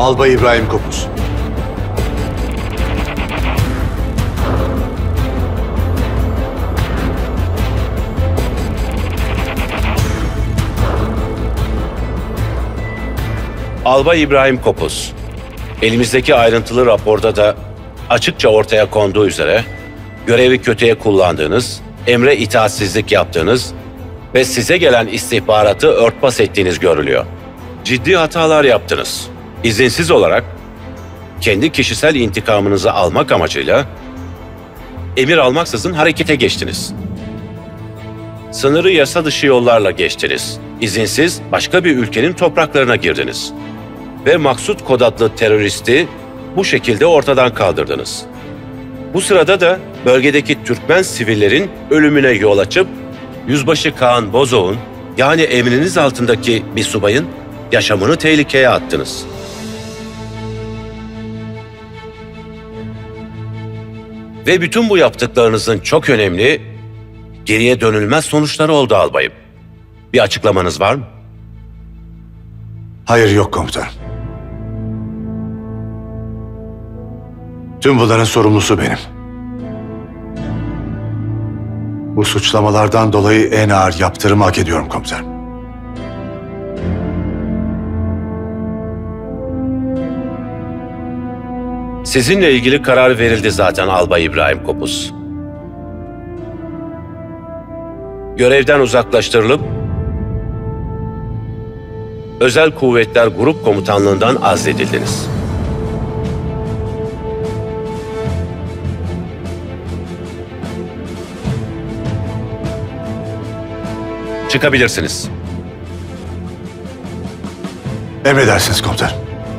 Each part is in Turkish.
Albay İbrahim Kopuz. Albay İbrahim Kopuz. Elimizdeki ayrıntılı raporda da açıkça ortaya konduğu üzere görevi kötüye kullandığınız, emre itaatsizlik yaptığınız ve size gelen istihbaratı örtbas ettiğiniz görülüyor. Ciddi hatalar yaptınız. İzinsiz olarak kendi kişisel intikamınızı almak amacıyla emir almaksızın harekete geçtiniz. Sınırı yasa dışı yollarla geçtiniz. İzinsiz başka bir ülkenin topraklarına girdiniz. Ve Maksut Kod adlı teröristi bu şekilde ortadan kaldırdınız. Bu sırada da bölgedeki Türkmen sivillerin ölümüne yol açıp Yüzbaşı Kaan Bozok'un, yani emriniz altındaki bir subayın yaşamını tehlikeye attınız. Ve bütün bu yaptıklarınızın çok önemli, geriye dönülmez sonuçları oldu albayım. Bir açıklamanız var mı? Hayır, yok komutanım. Tüm bunların sorumlusu benim. Bu suçlamalardan dolayı en ağır yaptırımı hak ediyorum komutanım. Sizinle ilgili karar verildi zaten Albay İbrahim Kopuz. Görevden uzaklaştırılıp Özel Kuvvetler Grup Komutanlığından azledildiniz. Çıkabilirsiniz. Emredersiniz komutanım.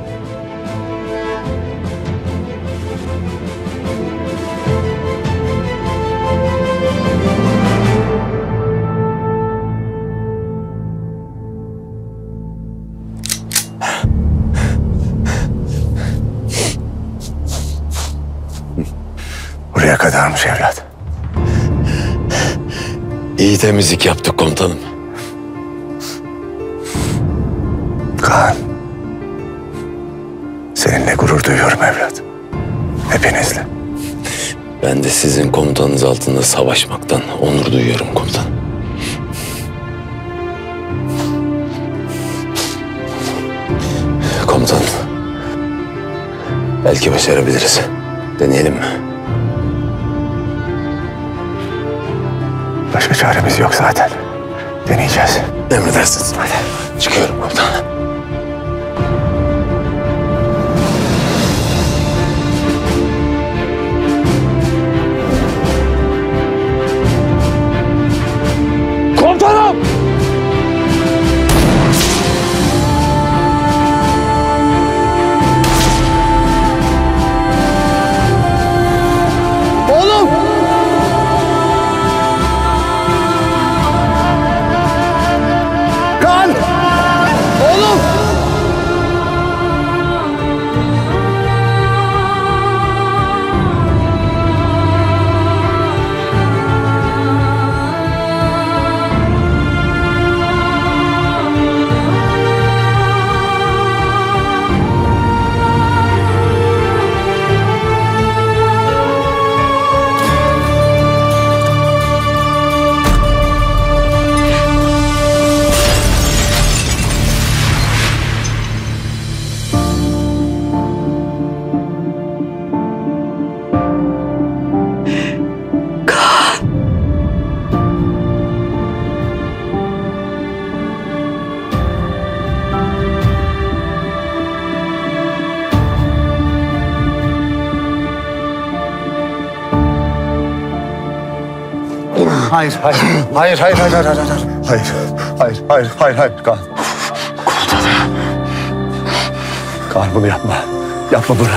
Buraya kadarmış evlat. İyi temizlik yaptık komutanım. Kaan, seninle gurur duyuyorum evlat. Hepinizle. Ben de sizin komutanınız altında savaşmaktan onur duyuyorum komutanım. Komutanım, belki başarabiliriz. Deneyelim mi? Başka çaremiz yok zaten. Deneyeceğiz. Emredersiniz. Hadi. Çıkıyorum komutanım. Komutanım! Oğlum! Kan! Oğlum! Hayır, hayır. Hayır, hayır, hayır, hayır, hayır. Hayır, hayır, hayır, hayır, hayır. Kaan. Kaan, bunu yapma. Yapma bunu.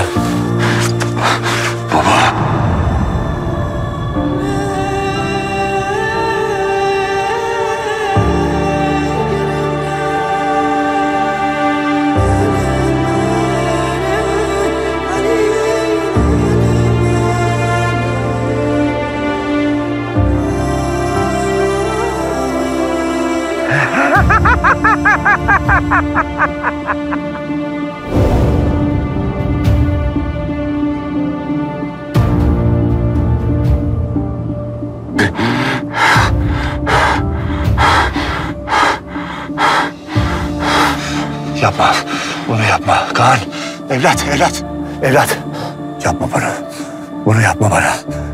Evlat. Yapma bunu. Bunu yapma bana.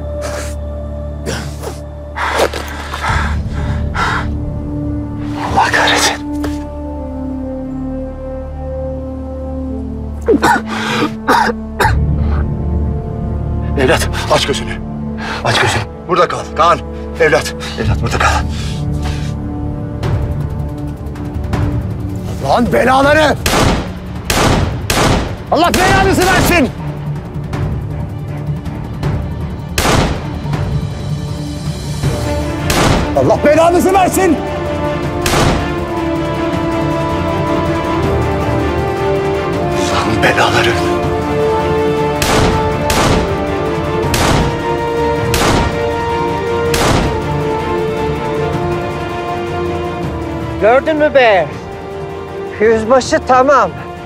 Allah kahretsin. Evlat, aç gözünü. Aç gözünü. Burada kal. Kaan. Evlat burada kal. Lan belaları! Allah belanızı versin! Allah belanızı versin! Lan belaları! Gördün mü be? Yüzbaşı tamam.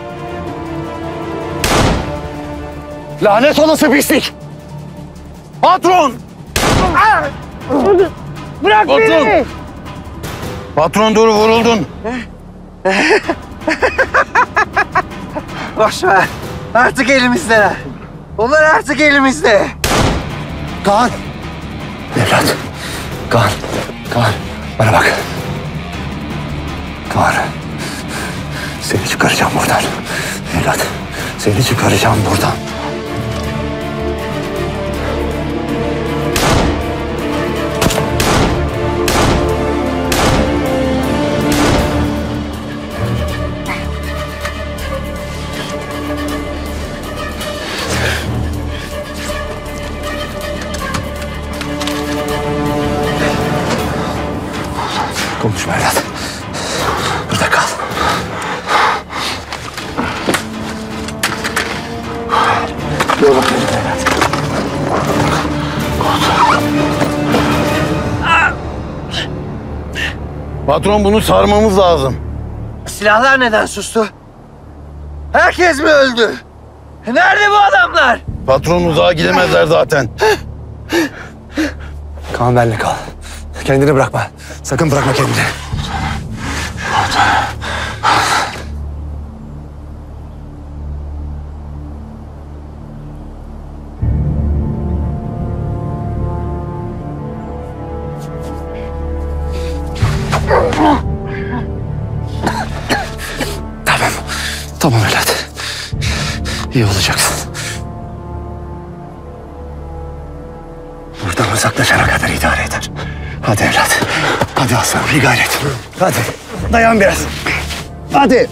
Lanet olası pislik! Patron! Bırak beni! Patron dur, vuruldun. Boş ver. Artık elimizde. Onlar artık elimizde. Kaan! Evlat. Kaan. Bana bak. Kaan. Seni çıkaracağım buradan. Evlat. Seni çıkaracağım buradan. Konuşma evlat. Burada kal. Dur bakalım evlat. Patron bunu sarmamız lazım. Silahlar neden sustu? Herkes mi öldü? Nerede bu adamlar? Patron uzağa gidemezler zaten. Kaan benimle kal. Kendini bırakma. Sakın bırakma kendini. Tamam evlat. İyi olacaksın. Buradan uzaklaşana kadar idare eder. Hadi evlat. Hadi aslanım, bir gayret. Hadi. Dayan biraz. Hadi.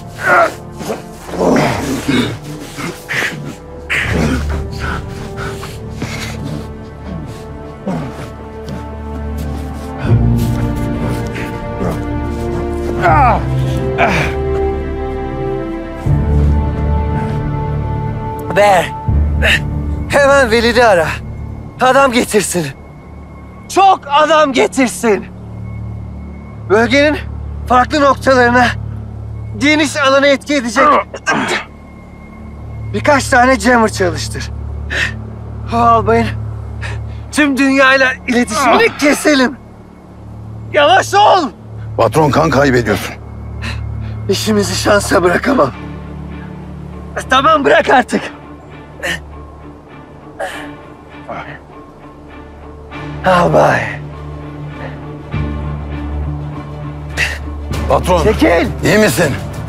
Be. Hemen Velid'i ara. Adam getirsin. Çok adam getirsin. Bölgenin farklı noktalarına geniş alanı etki edecek birkaç tane jammer çalıştır. O albayın tüm dünyayla iletişimini keselim. Yavaş ol. Patron kan kaybediyorsun. İşimizi şansa bırakamam. Tamam, bırak artık. Albay. Patron Çekil. iyi misin?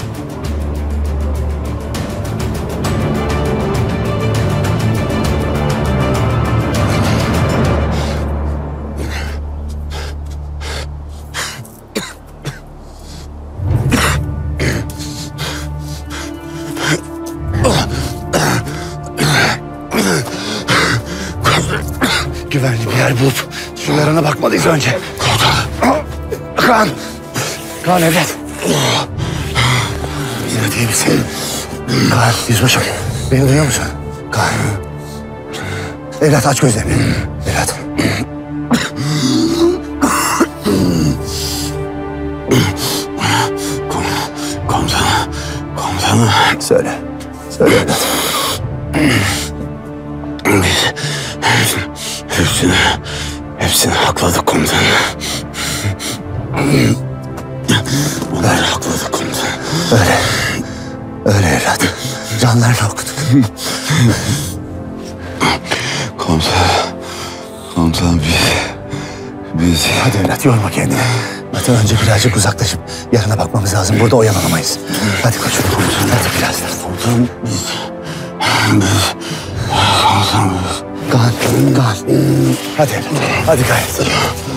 Güvenli bir yer bulup şu yarana bakmalıyız önce. Kaan! Kaan evlat! Evlat iyi misin? Kaan, yüzbaşım. Beni duyuyor musun? Kaan. Evlat aç gözlerini. Evlat. Komutanım. Söyle. Söyle evlat. Hepsini hakladık komutanım. Onları hakladık komutanım. Öyle. Öyle evlat. Canlarını okuduk. Komutanım biz... Hadi evlat yorma kendini. Zaten önce birazcık uzaklaşıp yarına bakmamız lazım. Burada oyanalamayız. Hadi koçum. Hadi biraz daha. Komutanım Kaan. Hadi evlat. Hadi gayret.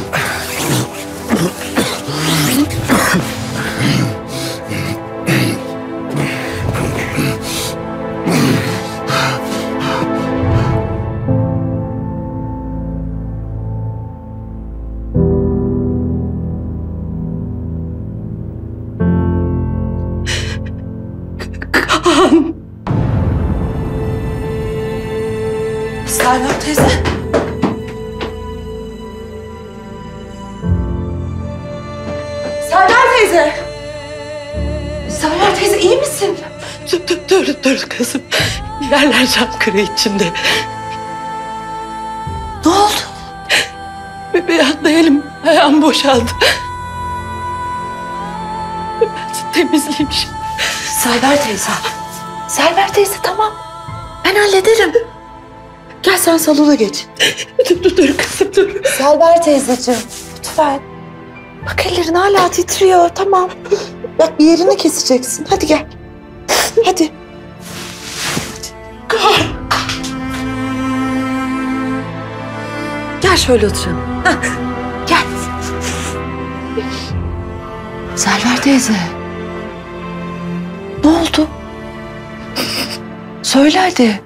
Selma teyze. Selma teyze. Selma teyze iyi misin? Dur kızım. Yerler can kırığı içinde. Ne oldu? Bir anda elim ayağım boşaldı. Ben temizleyeyim şimdi. Selma teyze. Selma teyze tamam. Ben hallederim. Gel sen salona geç. Dur kızım dur. Selma teyzeciğim lütfen. Bak ellerin hala titriyor tamam. Bak bir yerini keseceksin. Hadi gel. Hadi. Gel şöyle oturalım. Hah, gel. Selver teyze. Ne oldu? Söyle hadi.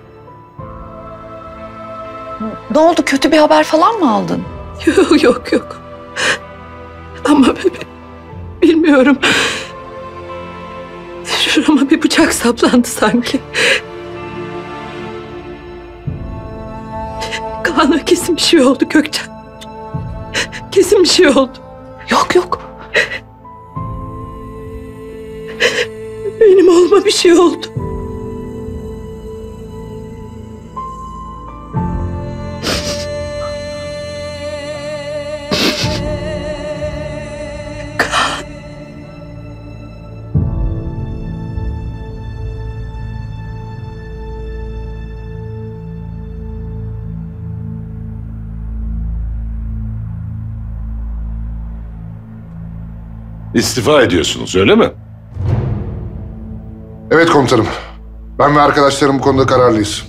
Ne oldu? Kötü bir haber falan mı aldın? Yok. Ama bilmiyorum. Şurama bir bıçak saplandı sanki. Kaan'a kesin bir şey oldu Gökçen. Kesin bir şey oldu. Yok. Benim oğluma bir şey oldu. İstifa ediyorsunuz, öyle mi? Evet komutanım. Ben ve arkadaşlarım bu konuda kararlıyız.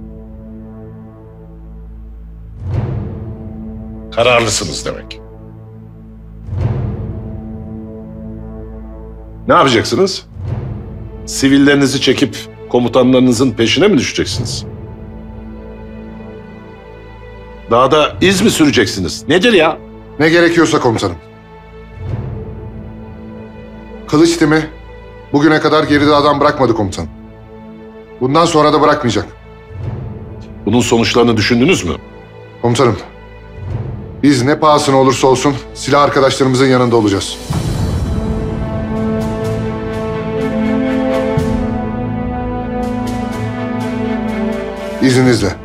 Kararlısınız demek. Ne yapacaksınız? Sivillerinizi çekip komutanlarınızın peşine mi düşeceksiniz? Daha da iz mi süreceksiniz? Nedir ya? Ne gerekiyorsa komutanım. Kılıç timi bugüne kadar geride adam bırakmadı komutanım. Bundan sonra da bırakmayacak. Bunun sonuçlarını düşündünüz mü? Komutanım, biz ne pahasına olursa olsun silah arkadaşlarımızın yanında olacağız. İzninizle.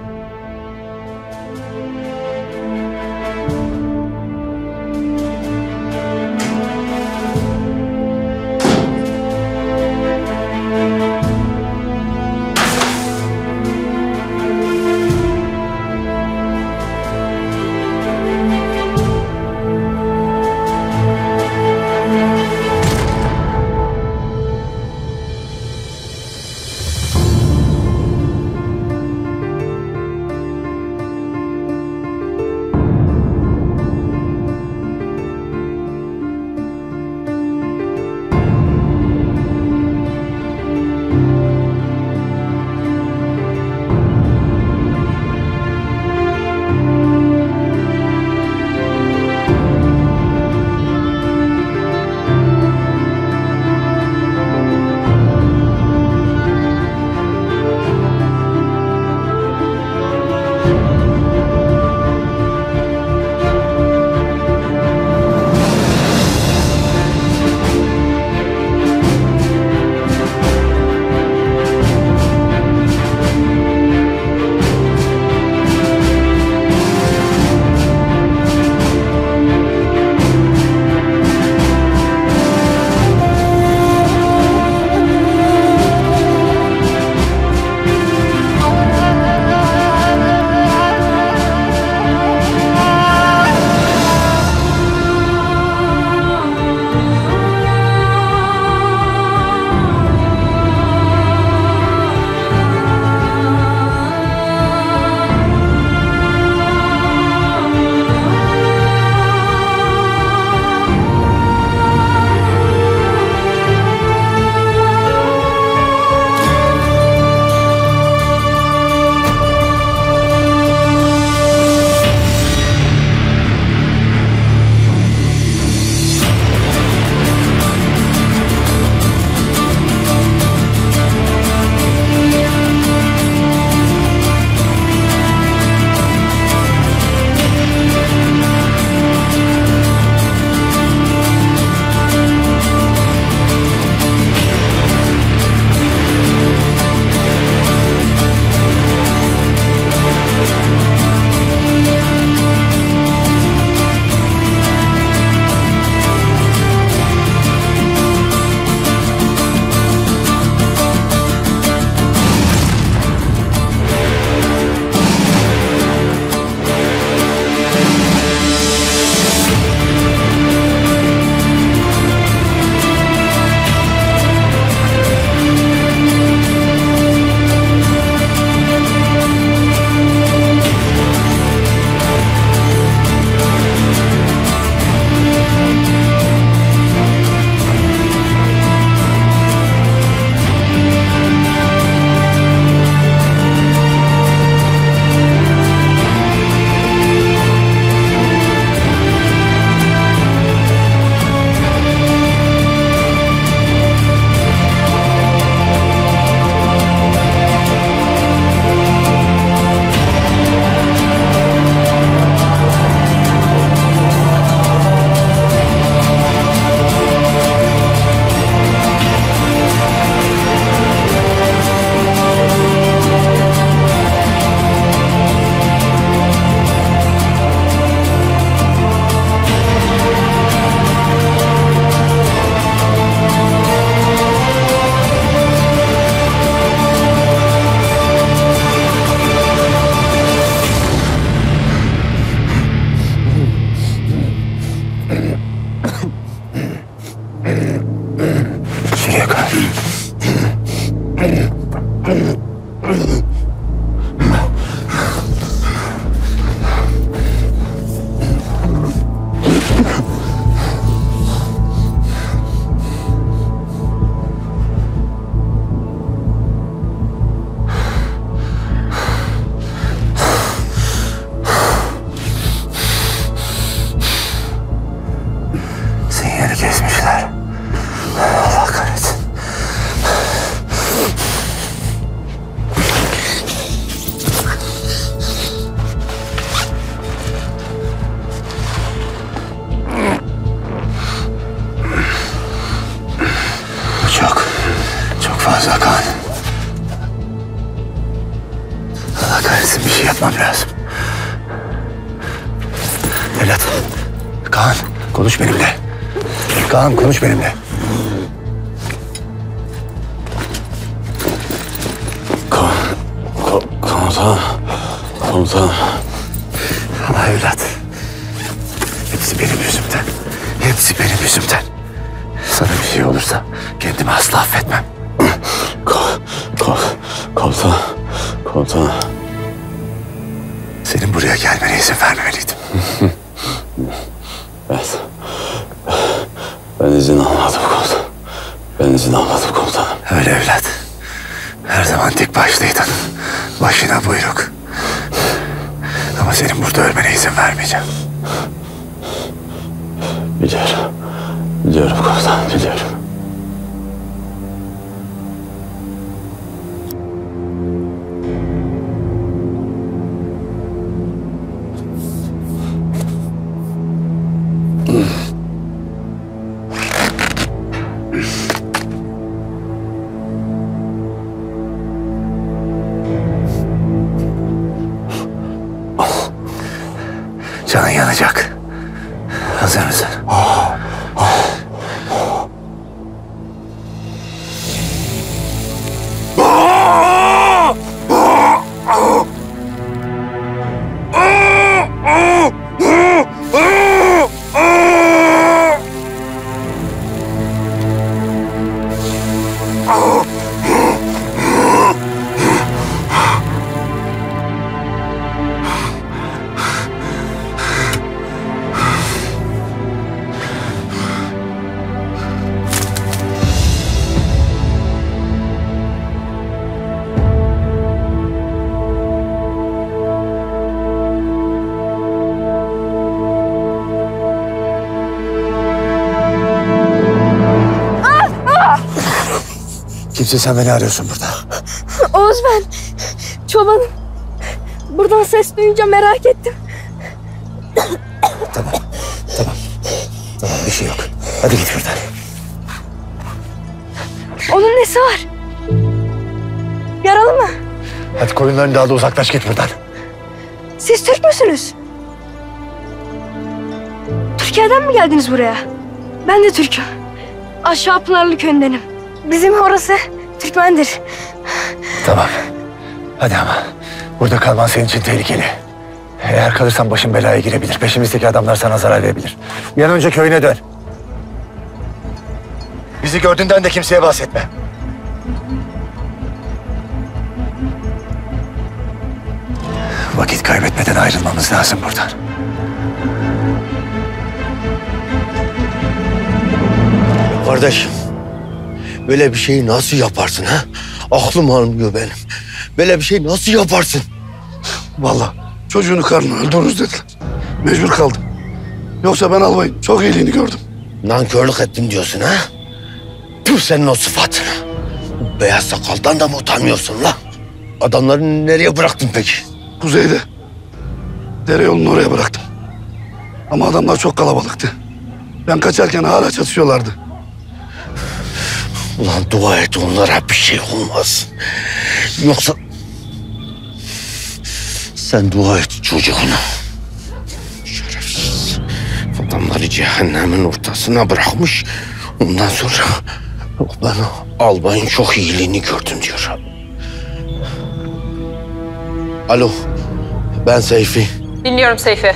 Anlatmam lazım. Evlat. Kaan konuş benimle. Kaan konuş benimle. Komutanım. Ama evlat. Hepsi benim yüzümden. Hepsi benim yüzümden. Sana bir şey olursa kendimi asla affetmem. Komutanım. Senin buraya gelmene izin vermemeliydim. Evet. Ben izin almadım komutanım. Öyle evlat. Her zaman tek başlıydın. Başına buyruk. Ama senin burada ölmene izin vermeyeceğim. Biliyorum komutanım, biliyorum. Canın yanacak. Hazır mısın? Kimsin sen, beni arıyorsun burada? Oğuz ben. Çobanım. Buradan ses duyunca merak ettim. Tamam bir şey yok. Hadi git buradan. Onun nesi var? Yaralı mı? Hadi koyunların daha da uzaklaş, git buradan. Siz Türk müsünüz? Türkiye'den mi geldiniz buraya? Ben de Türk'üm. Aşağı Pınarlı köyündenim. Bizim orası Türkmendir. Tamam. Hadi ama. Burada kalman senin için tehlikeli. Eğer kalırsan başın belaya girebilir. Peşimizdeki adamlar sana zarar verebilir. Bir an önce köyüne dön. Bizi gördüğünden de kimseye bahsetme. Vakit kaybetmeden ayrılmamız lazım buradan. Kardeşim, böyle bir şeyi nasıl yaparsın ha? Aklım almıyor benim. Böyle bir şey nasıl yaparsın? Vallahi çocuğunu karnına öldürürüz dediler. Mecbur kaldım. Yoksa ben albayın çok iyiliğini gördüm. Nankörlük ettim diyorsun ha? Tüh senin o sıfatına. Bu beyaz sakaldan da mı utanmıyorsun la? Adamları nereye bıraktın peki? Kuzeyde. Dere yolunu oraya bıraktım. Ama adamlar çok kalabalıktı. Ben kaçarken hala çatışıyorlardı. Ulan dua et onlara bir şey olmaz. Yoksa... Sen dua et çocuğuna. Şerefsiz. Adamları cehennemin ortasına bırakmış. Ondan sonra... Ben albayın çok iyiliğini gördüm diyor. Alo. Ben Seyfi. Dinliyorum Seyfi.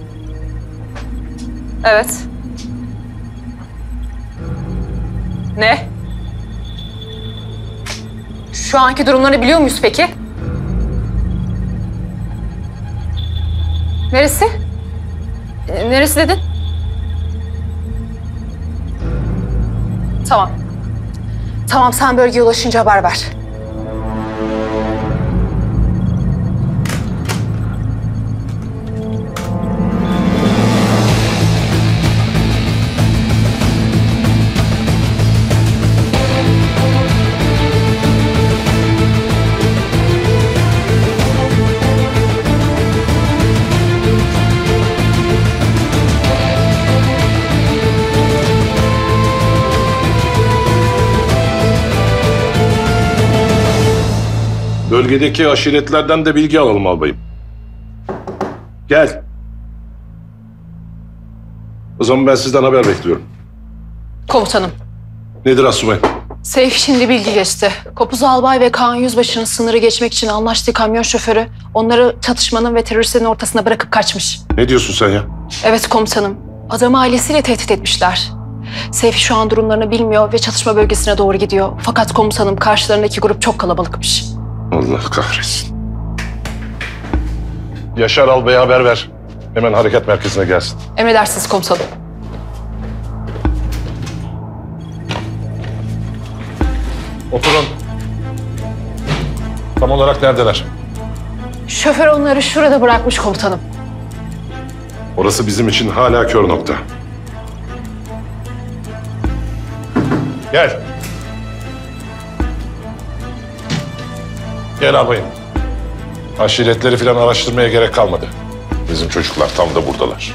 Evet. Ne? Şu anki durumları biliyor muyuz peki? Neresi? Neresi dedin? Tamam. Tamam, sen bölgeye ulaşınca haber ver. Bölgedeki aşiretlerden de bilgi alalım albayım. Gel. O zaman ben sizden haber bekliyorum. Komutanım, Nedir Asubay? Seyfi şimdi bilgi geçti. Kopuz Albay ve Kaan Yüzbaşı'nın sınırı geçmek için anlaştığı kamyon şoförü onları çatışmanın ve teröristlerin ortasına bırakıp kaçmış. Ne diyorsun sen ya? Evet komutanım, adamı ailesiyle tehdit etmişler. Seyfi şu an durumlarını bilmiyor ve çatışma bölgesine doğru gidiyor. Fakat komutanım karşılarındaki grup çok kalabalıkmış. Allah kahretsin. Yaşar Albay'a haber ver. Hemen harekat merkezine gelsin. Emredersiniz komutanım. Oturun. Tam olarak neredeler? Şoför onları şurada bırakmış komutanım. Orası bizim için hala kör nokta. Gel. Gel albayım. Aşiretleri falan araştırmaya gerek kalmadı. Bizim çocuklar tam da buradalar.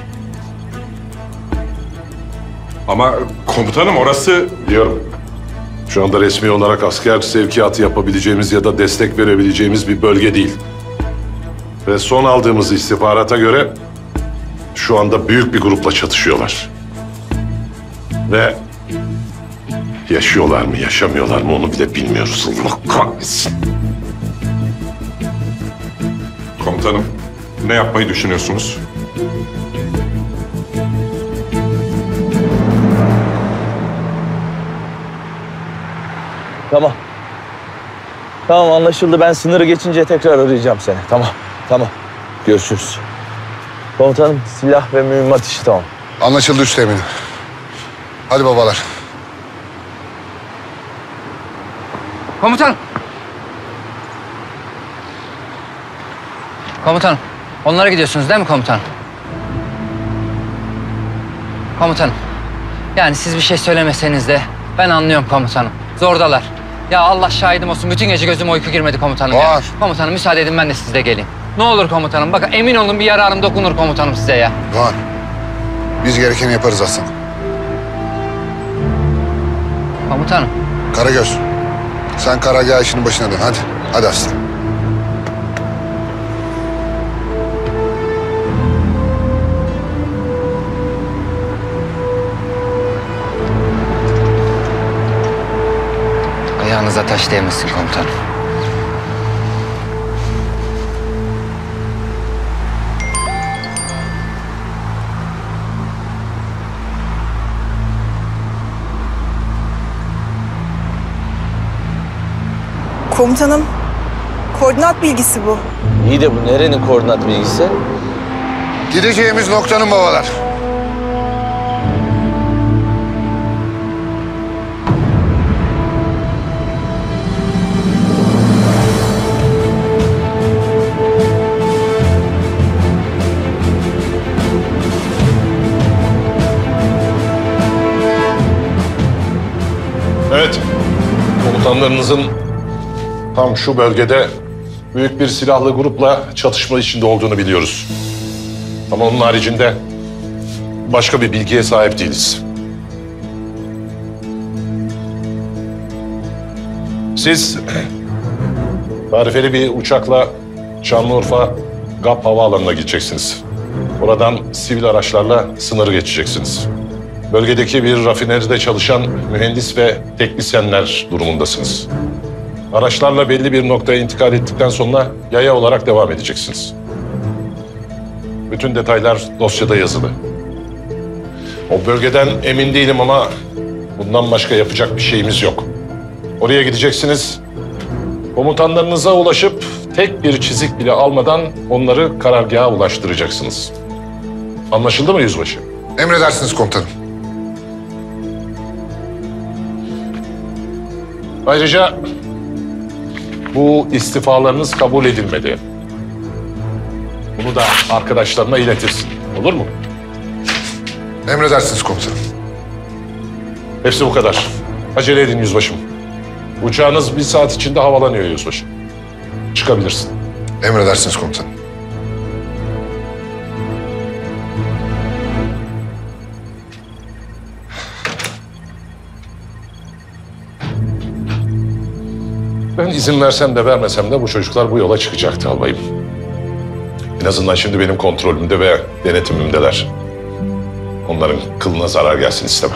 Ama komutanım orası... Diyorum. Şu anda resmi olarak asker sevkiyatı yapabileceğimiz ya da destek verebileceğimiz bir bölge değil. Ve son aldığımız istihbarata göre şu anda büyük bir grupla çatışıyorlar. Ve yaşıyorlar mı, yaşamıyorlar mı onu bile bilmiyoruz. Allah kahretsin. Komutanım, ne yapmayı düşünüyorsunuz? Tamam. Tamam anlaşıldı. Ben sınırı geçince tekrar arayacağım seni. Tamam. Tamam. Görüşürüz. Komutanım silah ve mühimmat işi tamam. Anlaşıldı üsteğmenim. Hadi babalar. Komutanım. Komutanım. Onlara gidiyorsunuz değil mi komutanım? Komutanım. Yani siz bir şey söylemeseniz de ben anlıyorum komutanım. Zordalar. Ya Allah şahidim olsun. Bütün gece gözüme uyku girmedi komutanım ya. Komutanım müsaade edin ben de sizle geleyim. Ne olur komutanım. Bakın emin olun bir yararım dokunur komutanım size ya. Doğan. Biz gerekeni yaparız aslanım. Komutanım. Karagöz. Sen karargah işinin başına dön. Hadi. Hadi aslanım. Ayağınıza taş değmesin komutanım. Komutanım, koordinat bilgisi bu. İyi de bu nerenin koordinat bilgisi? Gideceğimiz noktanın babalar. Evet. Komutanlarınızın tam şu bölgede büyük bir silahlı grupla çatışma içinde olduğunu biliyoruz. Ama onun haricinde başka bir bilgiye sahip değiliz. Siz tarifeli bir uçakla Şanlıurfa GAP Havaalanı'na gideceksiniz. Oradan sivil araçlarla sınırı geçeceksiniz. Bölgedeki bir rafineride çalışan mühendis ve teknisyenler durumundasınız. Araçlarla belli bir noktaya intikal ettikten sonra yaya olarak devam edeceksiniz. Bütün detaylar dosyada yazılı. O bölgeden emin değilim ama bundan başka yapacak bir şeyimiz yok. Oraya gideceksiniz. Komutanlarınıza ulaşıp tek bir çizik bile almadan onları karargaha ulaştıracaksınız. Anlaşıldı mı yüzbaşı? Emredersiniz komutanım. Ayrıca bu istifalarınız kabul edilmedi. Bunu da arkadaşlarına iletirsin. Olur mu? Emredersiniz komutanım. Hepsi bu kadar. Acele edin yüzbaşım. Uçağınız 1 saat içinde havalanıyor yüzbaşım. Çıkabilirsin. Emredersiniz komutanım. Ben izin versem de vermesem de bu çocuklar bu yola çıkacaktı albayım. En azından şimdi benim kontrolümde ve denetimimdeler. Onların kılına zarar gelsin istemem.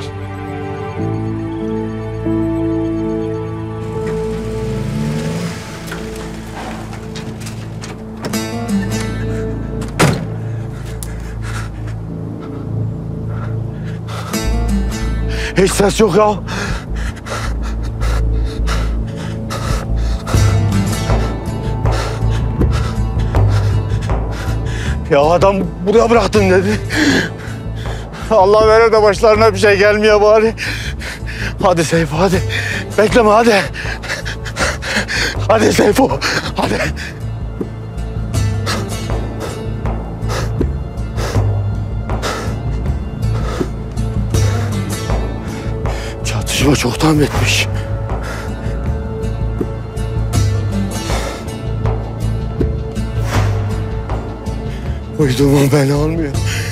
Hiç ses yok ya. Ya adam buraya bıraktın dedi. Allah vere de başlarına bir şey gelmiyor bari. Hadi Seyfo hadi. Bekleme hadi. Hadi Seyfo hadi. Çatışma çoktan bitmiş. Uyduğuma beni almıyor.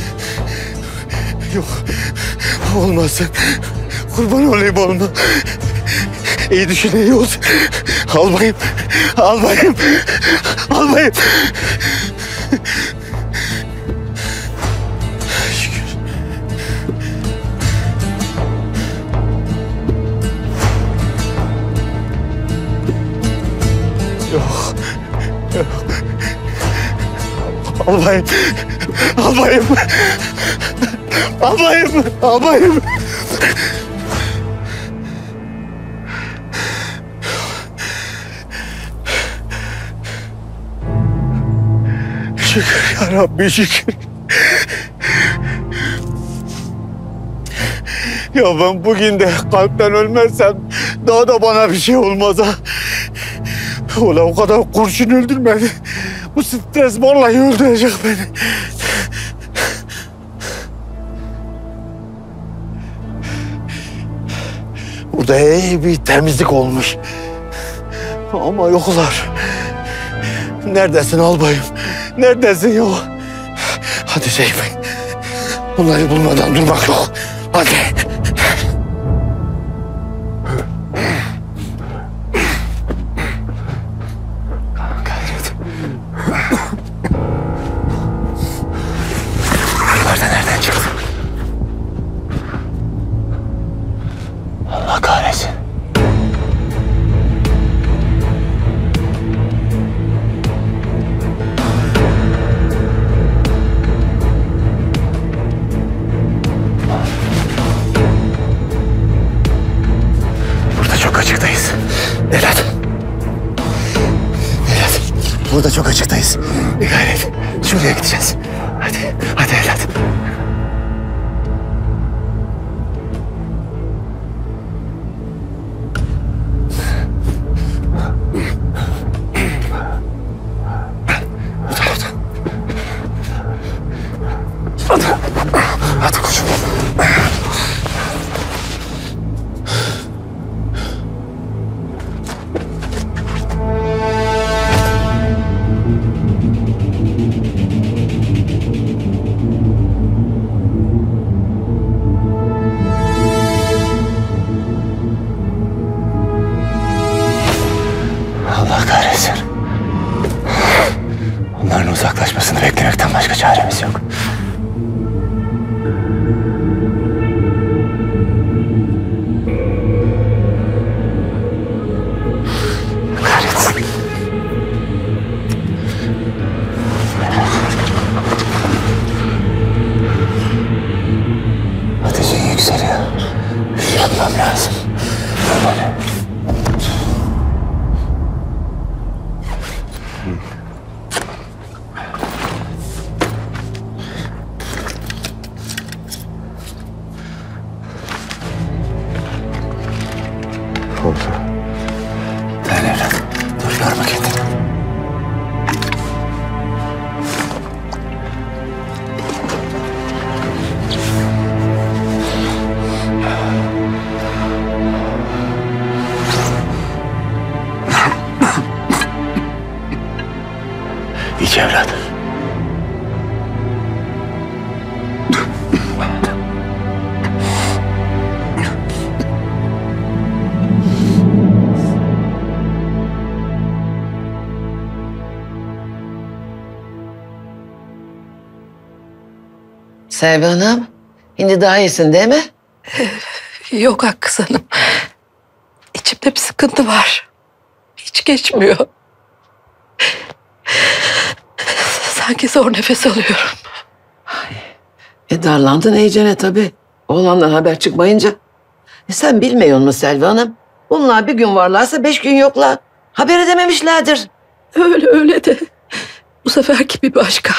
Yok, olmasın. Kurban olayım oğluma. İyi düşün, iyi olsun. Albayım, albayım, albayım. Şükür. Yok, yok. Albayım, albayım, albayım, albayım. Şükür ya Rabbi, şükür. Ya ben bugün de kalpten ölmezsem daha da bana bir şey olmaz ha. Ulan o kadar kurşun öldürmedi. Bu stres vallahi öldürecek beni. Burada iyi bir temizlik olmuş. Ama yoklar. Neredesin albayım? Neredesin ya? Hadi Seyfi. Bunları bulmadan durmak yok. Hadi. Bunlar da nereden çıktı? Allah kahretsin. Burada çok açıktayız. Evlat. Evlat. Burada çok açıktayız. Bir gayret. Şuraya gideceğiz. Hadi. Hadi evlat. Hadi. Hadi koçum. Allah kahretsin. Onların uzaklaşmasını beklemekten başka çaremiz yok. Kahretsin. Ateşin yükseliyor. Yapmam lazım. Hadi. Oldu. Dayan evlat. Dur yorma kendini. İç evlat. Selvi Hanım, şimdi daha iyisin değil mi? Yok Hakkız Hanım. İçimde bir sıkıntı var. Hiç geçmiyor. Sanki zor nefes alıyorum. Darlandın iyicene tabii. Oğlandan haber çıkmayınca. Sen bilmiyor musun Selvi Hanım? Bunlar bir gün varlarsa 5 gün yoklar. Haber edememişlerdir. Öyle de bu seferki bir başka.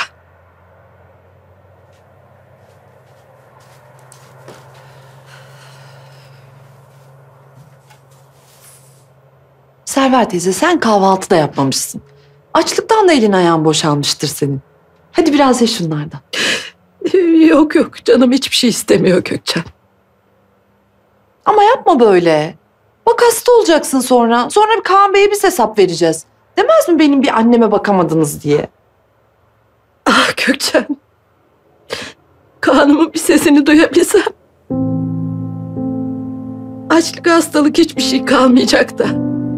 Server teyze sen kahvaltı da yapmamışsın. Açlıktan da elin ayağın boşalmıştır senin. Hadi biraz ye şunlardan. Yok canım hiçbir şey istemiyor Gökçen. Ama yapma böyle. Bak hasta olacaksın sonra. Sonra bir Kaan Bey'e biz hesap vereceğiz. Demez mi benim bir anneme bakamadınız diye? Ah Gökçen. Kaan'ımın bir sesini duyabilsem. Açlık, hastalık hiçbir şey kalmayacak da.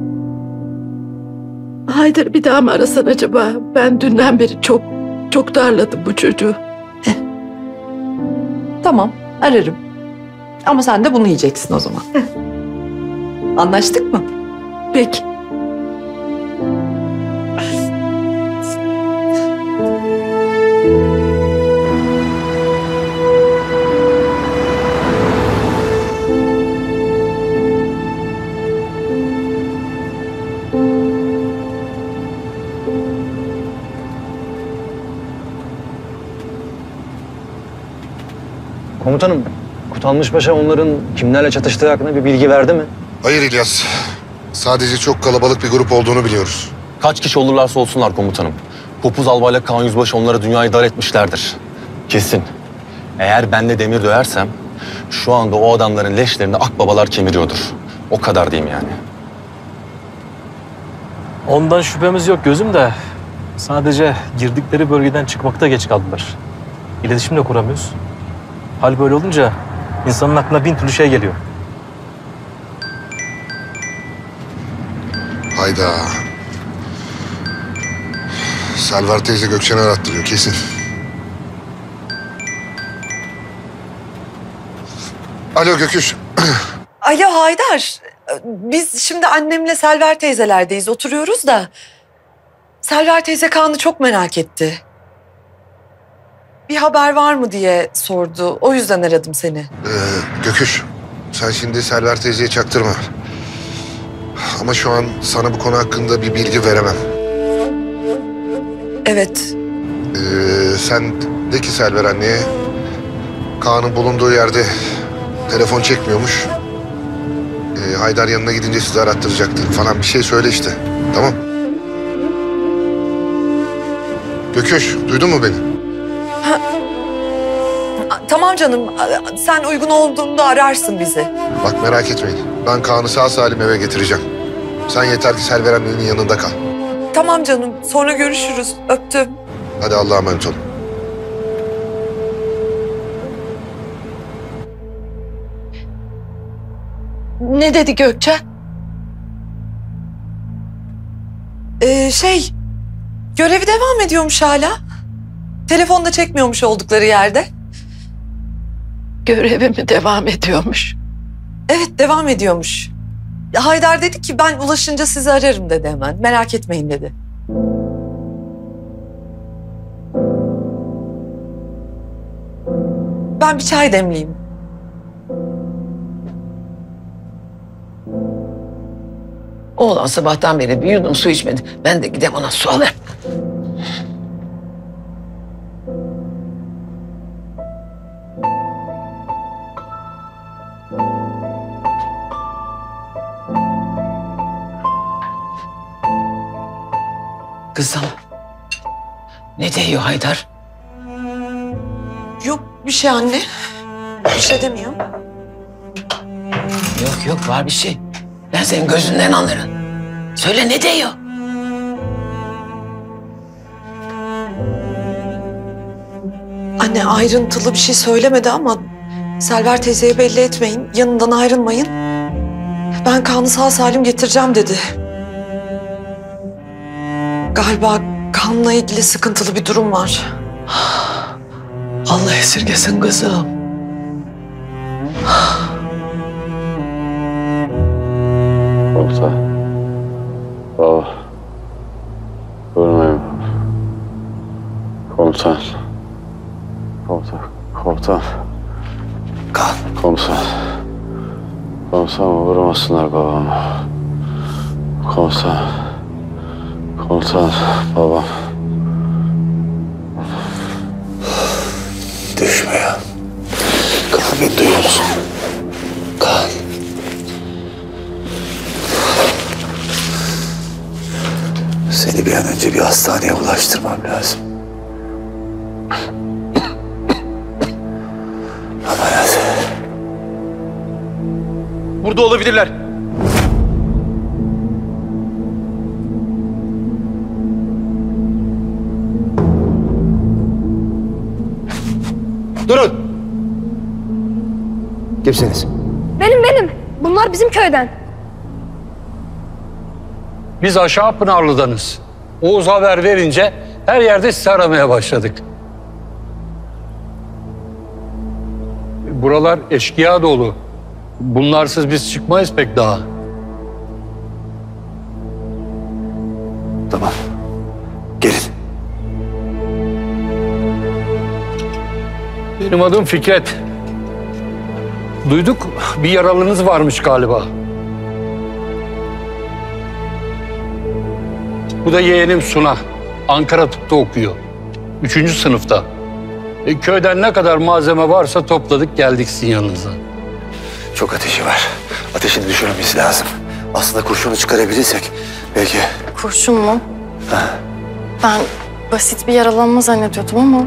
Haydar bir daha mı arasan acaba? Ben dünden beri çok darladım bu çocuğu. Tamam ararım. Ama sen de bunu yiyeceksin o zaman. Anlaştık mı? Peki. Komutanım, Kutalmış Paşa onların kimlerle çatıştığı hakkında bir bilgi verdi mi? Hayır İlyas. Sadece çok kalabalık bir grup olduğunu biliyoruz. Kaç kişi olurlarsa olsunlar komutanım. Kopuz Albay'la Kaan Yüzbaşı onlara dünyayı dar etmişlerdir. Kesin. Eğer ben de demir döversem şu anda o adamların leşlerini akbabalar kemiriyordur. O kadar diyeyim yani. Ondan şüphemiz yok gözüm de. Sadece girdikleri bölgeden çıkmakta geç kaldılar. İletişim de kuramıyoruz. Hal böyle olunca insanın aklına bin türlü şey geliyor. Hayda. Selvar teyze Gökçen'i arattırıyor kesin. Alo Göküş. Alo Haydar. Biz şimdi annemle Selver teyzelerdeyiz. Oturuyoruz da. Selver teyze Kaan'ı çok merak etti. Bir haber var mı diye sordu. O yüzden aradım seni. Göküş, sen şimdi Selver teyzeye çaktırma. Ama şu an sana bu konu hakkında bir bilgi veremem. Evet. Sen de ki Selver anneye, Kaan'ın bulunduğu yerde telefon çekmiyormuş. Haydar yanına gidince sizi arattıracaktı falan bir şey söyle işte. Tamam. Göküş, duydun mu beni? Tamam canım. Sen uygun olduğunda ararsın bizi. Bak merak etmeyin. Ben Kaan'ı sağ salim eve getireceğim. Sen yeter ki Selver annenin yanında kal. Tamam canım. Sonra görüşürüz. Öptüm. Hadi Allah'a emanet olun. Ne dedi Gökçe? Görevi devam ediyormuş hala. Telefonda çekmiyormuş oldukları yerde. Görevi mi devam ediyormuş? Evet, devam ediyormuş. Haydar dedi ki ben ulaşınca sizi ararım dedi hemen. Merak etmeyin dedi. Ben bir çay demleyeyim. Oğlan sabahtan beri bir yudum su içmedi. Ben de gideyim ona su alayım. Kızım. Ne diyor Haydar? Yok bir şey anne. Bir şey demiyor. Yok var bir şey. Ben senin gözünden anlarım. Söyle ne diyor? Anne ayrıntılı bir şey söylemedi ama Selver teyzeye belli etmeyin. Yanından ayrılmayın. Ben Kaan'ı sağ salim getireceğim dedi. Galiba Kaan'la ilgili sıkıntılı bir durum var. Allah esirgesin kızım. Komutan. Baba. Vurmayın. Komutan. Komutan. Komutan. Kan. Komutan. Komutan vurmasınlar babamı. Komutan. Komutan. Babam. Düşme ya. Kan, beni duyuyor musun? Kan. Seni bir an önce bir hastaneye ulaştırmam lazım. Amanat. Burada olabilirler. Durun! Kimsiniz? Benim. Bunlar bizim köyden. Biz aşağı Pınarlı'danız. Oğuz haber verince her yerde sizi aramaya başladık. Buralar eşkıya dolu. Bunlarsız biz çıkmayız pek daha. Tamam. Gelin. Benim adım Fikret. Duyduk bir yaralınız varmış galiba. Bu da yeğenim Suna. Ankara Tıp'ta okuyor. 3. sınıfta. Köyden ne kadar malzeme varsa topladık geldik sizin yanınıza. Çok ateşi var. Ateşini düşürmemiz lazım. Aslında kurşunu çıkarabilirsek belki... Kurşun mu? Ben basit bir yaralanma zannediyordum ama...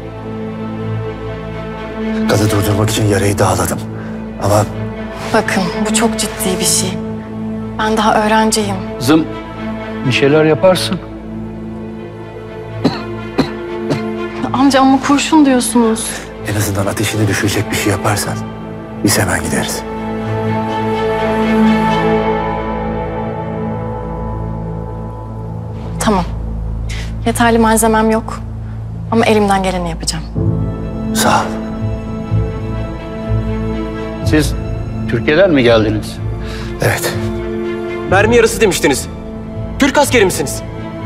Kanı durdurmak için yarayı dağladım. Ama... Bakın bu çok ciddi bir şey. Ben daha öğrenciyim. Kızım bir şeyler yaparsın. Amca ama kurşun diyorsunuz. En azından ateşini düşürecek bir şey yaparsan biz hemen gideriz. Tamam. Yeterli malzemem yok. Ama elimden geleni yapacağım. Sağ ol. Siz Türkiye'den mi geldiniz? Evet. Mermi yarısı demiştiniz. Türk askeri misiniz?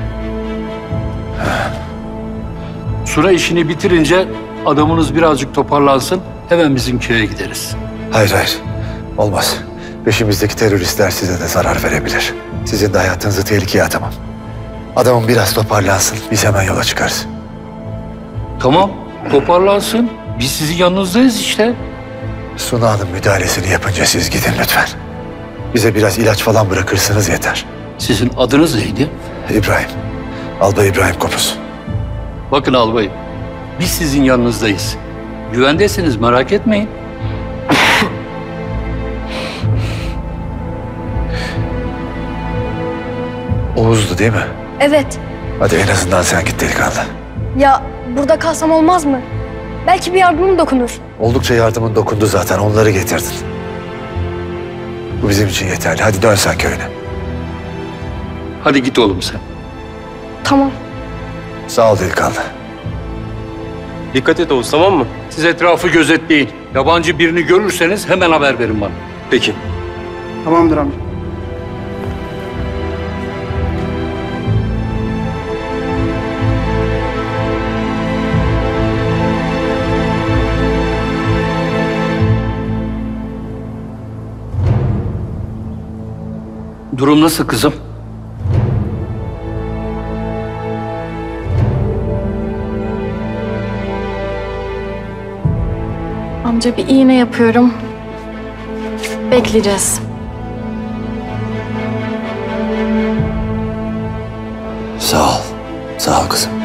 Sura işini bitirince adamınız birazcık toparlansın. Hemen bizim köye gideriz. Hayır. Olmaz. Peşimizdeki teröristler size de zarar verebilir. Sizin de hayatınızı tehlikeye atamam. Adamın biraz toparlansın. Biz hemen yola çıkarız. Tamam, toparlansın. Biz sizin yanınızdayız işte. Suna Hanım müdahalesini yapınca siz gidin lütfen. Bize biraz ilaç falan bırakırsınız yeter. Sizin adınız neydi? İbrahim. Albay İbrahim Kopuz. Bakın albayım, biz sizin yanınızdayız. Güvendesiniz, merak etmeyin. Oğuz'du değil mi? Evet. Hadi en azından sen git delikanlı. Ya burada kalsam olmaz mı? Belki bir yardımım dokunur. Oldukça yardımın dokundu zaten. Onları getirdin. Bu bizim için yeterli. Hadi dön sen köyüne. Hadi git oğlum sen. Tamam. Sağ ol delikanlı. Dikkat et Oğuz, tamam mı? Siz etrafı gözetleyin. Yabancı birini görürseniz hemen haber verin bana. Peki. Tamamdır amca. Durum nasıl kızım? Amca bir iğne yapıyorum. Bekleyeceğiz. Sağ ol. Sağ ol kızım.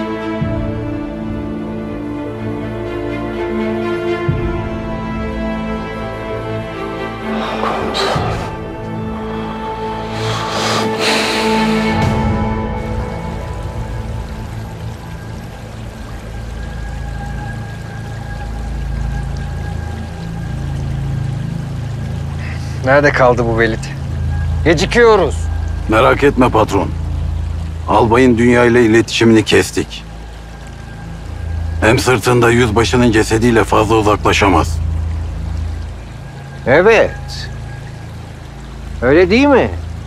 Nerede kaldı bu velit? Gecikiyoruz. Merak etme patron. Albayın dünya ile iletişimini kestik. Hem sırtında yüzbaşının cesediyle fazla uzaklaşamaz. Evet. Öyle değil mi?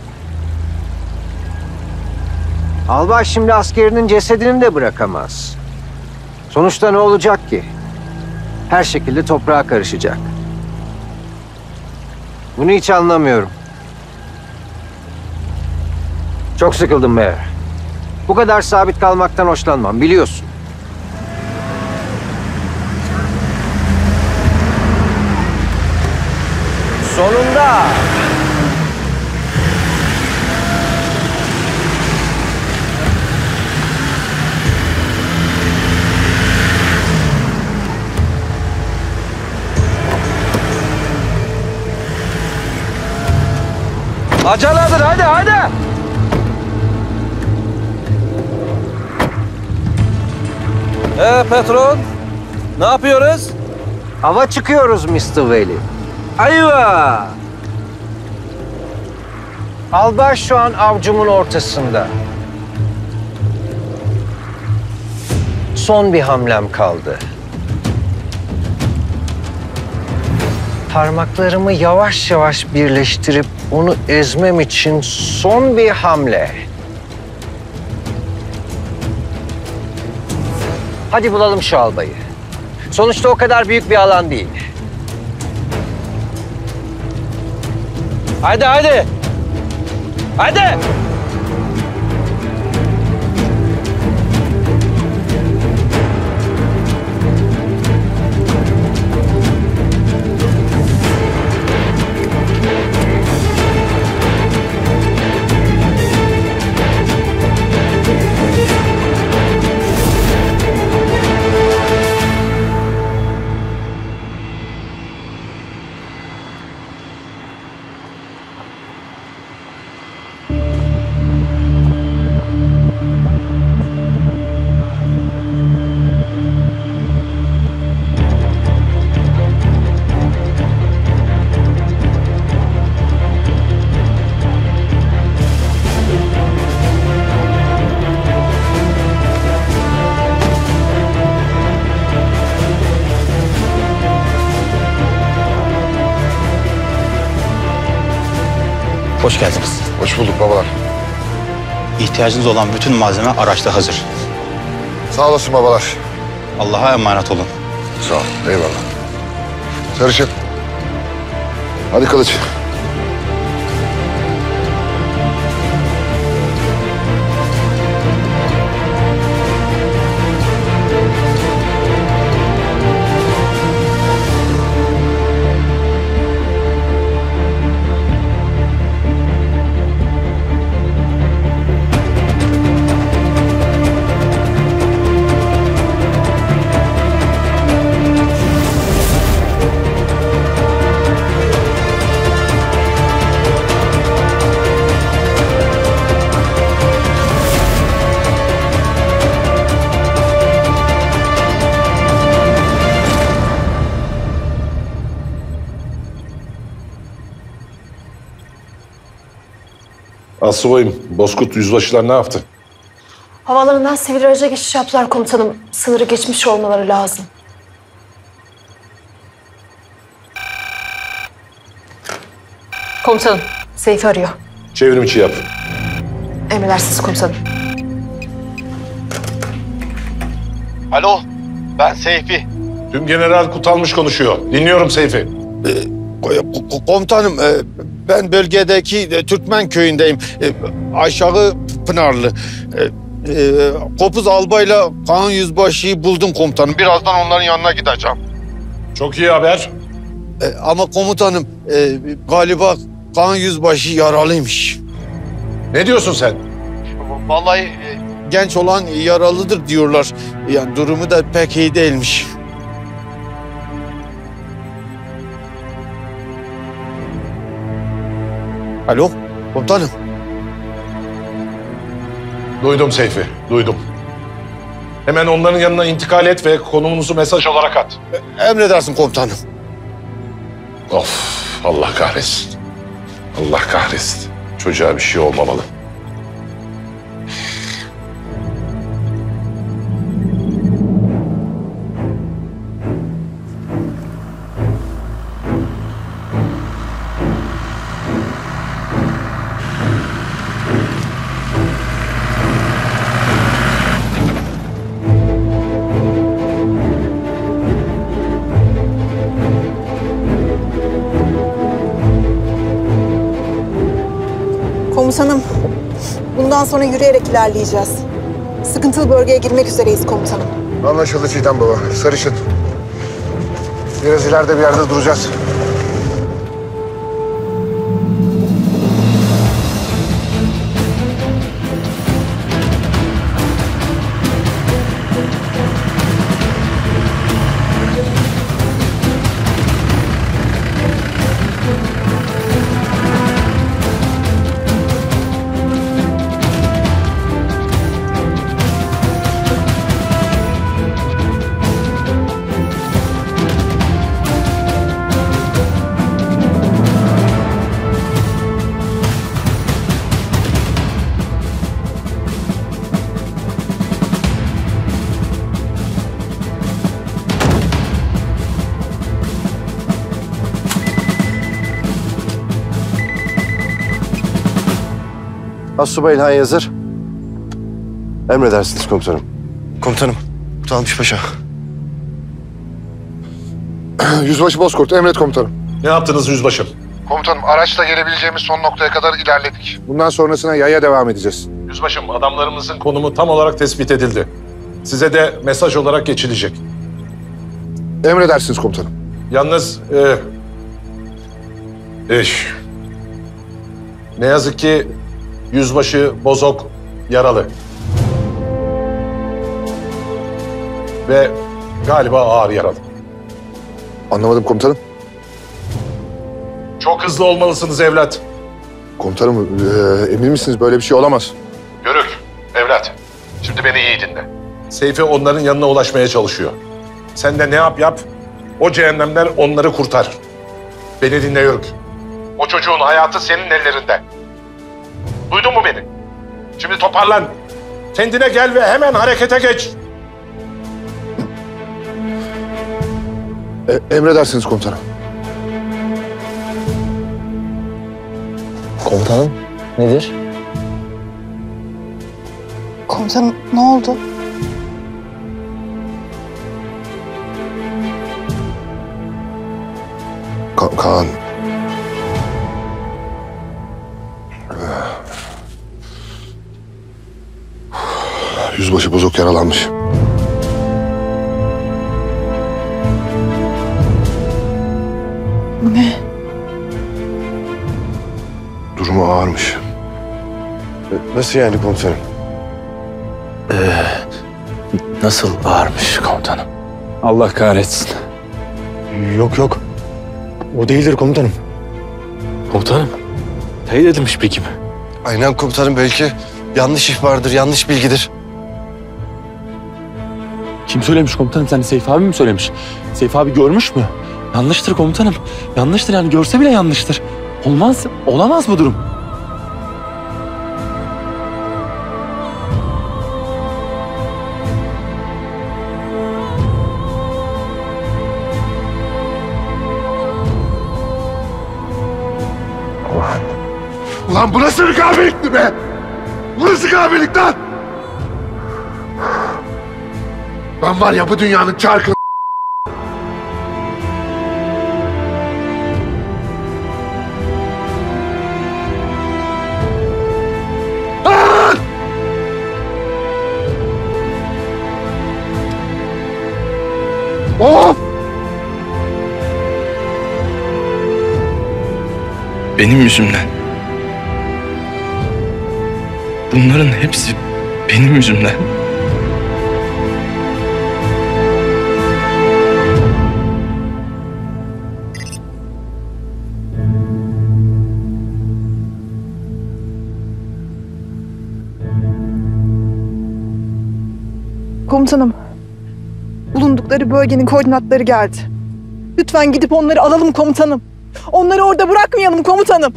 Albay şimdi askerinin cesedini de bırakamaz. Sonuçta ne olacak ki? Her şekilde toprağa karışacak. Bunu hiç anlamıyorum. Çok sıkıldım meğer. Bu kadar sabit kalmaktan hoşlanmam, biliyorsun. Sonunda! Aceledir, hadi. Patron, ne yapıyoruz? Hava çıkıyoruz Mr. Veli. Ayva! Albay şu an avcumun ortasında. Son bir hamlem kaldı. Parmaklarımı yavaş yavaş birleştirip onu ezmem için son bir hamle. Hadi bulalım şu albayı. Sonuçta o kadar büyük bir alan değil. Hadi. Hoş geldiniz. Hoş bulduk babalar. İhtiyacınız olan bütün malzeme araçta hazır. Sağ olasın babalar. Allah'a emanet olun. Sağ ol, eyvallah. Sarışın. Hadi Kılıç. Asubayım, Bozkurt yüzbaşılar ne yaptı? Havalarından sivil araca geçiş yaptılar komutanım. Sınırı geçmiş olmaları lazım. Komutanım, Seyfi arıyor. Çevrim içi yap. Emredersiniz komutanım. Alo, ben Seyfi. Tüm General Kutalmış konuşuyor. Dinliyorum Seyfi. Komutanım, ben bölgedeki Türkmen köyündeyim. Aşağı Pınarlı. Kopuz albayla Kaan Yüzbaşı'yı buldum komutanım. Birazdan onların yanına gideceğim. Çok iyi haber. Ama komutanım, galiba Kaan Yüzbaşı yaralıymış. Ne diyorsun sen? Vallahi genç olan yaralıdır diyorlar. Yani durumu da pek iyi değilmiş. Alo, komutanım. Duydum Seyfi, duydum. Hemen onların yanına intikal et ve konumunuzu mesaj olarak at. Emredersin komutanım. Of, Allah kahretsin. Allah kahretsin. Çocuğa bir şey olmamalı. Komutanım, bundan sonra yürüyerek ilerleyeceğiz. Sıkıntılı bölgeye girmek üzereyiz komutanım. Anlaşıldı Çiğdem baba. Sarışın. Biraz ileride bir yerde duracağız. Assubay İlhan hazır. Emredersiniz komutanım. Komutanım, Talmış Paşa. Yüzbaşı Bozkurt, emret komutanım. Ne yaptınız yüzbaşım? Komutanım, araçla gelebileceğimiz son noktaya kadar ilerledik. Bundan sonrasına yaya devam edeceğiz. Yüzbaşım, adamlarımızın konumu tam olarak tespit edildi. Size de mesaj olarak geçilecek. Emredersiniz komutanım. Yalnız ne yazık ki Yüzbaşı Bozok yaralı. Ve galiba ağır yaralı. Anlamadım komutanım. Çok hızlı olmalısınız evlat. Komutanım, emin misiniz böyle bir şey olamaz? Yörük, evlat. Şimdi beni iyi dinle. Seyfi onların yanına ulaşmaya çalışıyor. Sen de ne yap, o cehennemler onları kurtar. Beni dinle Yörük. O çocuğun hayatı senin ellerinde. Duydun mu beni? Şimdi toparlan. Kendine gel ve hemen harekete geç. Emredersiniz komutanım. Komutanım, nedir? Komutanım, ne oldu? Kaan. Yüzbaşı Bozok yaralanmış. Ne? Durumu ağırmış. Nasıl yani komutanım? Nasıl ağırmış komutanım? Allah kahretsin. Yok. O değildir komutanım. Komutanım, teyit edilmiş peki mi? Aynen komutanım, belki yanlış ihbardır, yanlış bilgidir. Kim söylemiş komutanım? Sen Seyfi abi mi söylemiş? Seyfi abi görmüş mü? Yanlıştır komutanım. Yanlıştır, yani görse bile yanlıştır. Olamaz bu durum. Ulan bu nasıl bir kahvelikti be? Bu nasıl kahvelik lan? Ben var ya bu dünyanın çarkı... Of! Benim yüzümden. Bunların hepsi benim yüzümden. Komutanım, bulundukları bölgenin koordinatları geldi. Lütfen gidip onları alalım komutanım. Onları orada bırakmayalım komutanım.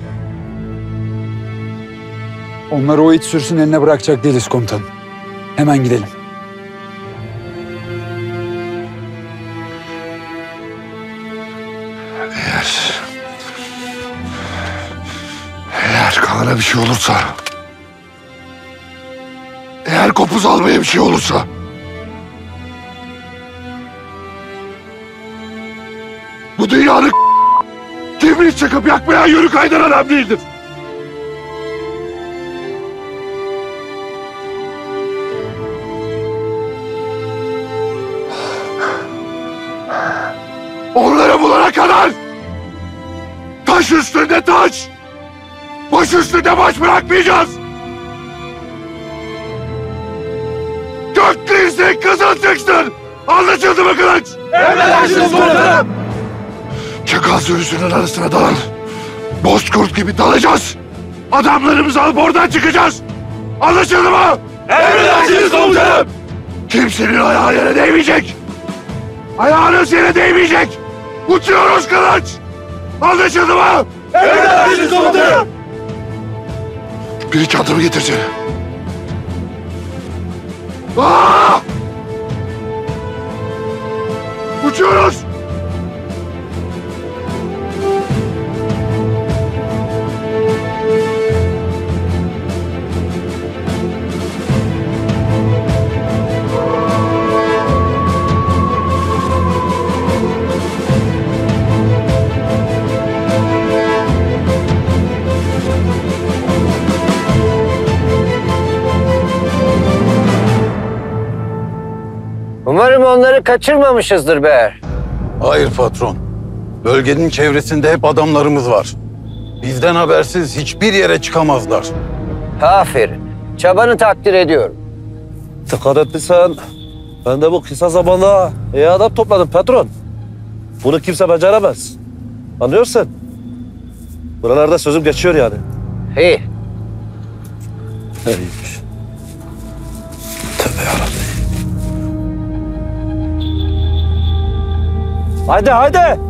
Onları o iç sürüsün eline bırakacak değiliz komutanım. Hemen gidelim. Eğer Kaan'a bir şey olursa... Eğer Kopuz almaya bir şey olursa... Bu dünyanın kimliği çakıp yakmaya Yörük Haydar adam değildir. Taş üstünde taş! Baş üstünde baş bırakmayacağız! Göklerinize kızıl çıksın! Anlaşıldı mı Kılıç? Emredersiniz komutanım. Çakal sürüsünün arasına dalın. Bozkurt gibi dalacağız. Adamlarımızı alıp oradan çıkacağız. Anlaşıldı mı? Emredersiniz komutanım. Kimsenin ayağı yere değmeyecek. Ayağınız yere değmeyecek. Uçuyoruz Kılıç. Anlaşıldı mı? Emredersiniz komutanım. Bir iki adımı getirsin. Aa! Uçuyoruz. Umarım onları kaçırmamışızdır be. Hayır patron. Bölgenin çevresinde hep adamlarımız var. Bizden habersiz hiçbir yere çıkamazlar. Aferin. Çabanı takdir ediyorum. Dikkat ettiysen ben de bu kısa zamanda iyi adam topladım patron. Bunu kimse beceremez. Anlıyorsun? Buralarda sözüm geçiyor yani. İyi. İyiymiş. Tövbe yarabbim. Haydi haydi.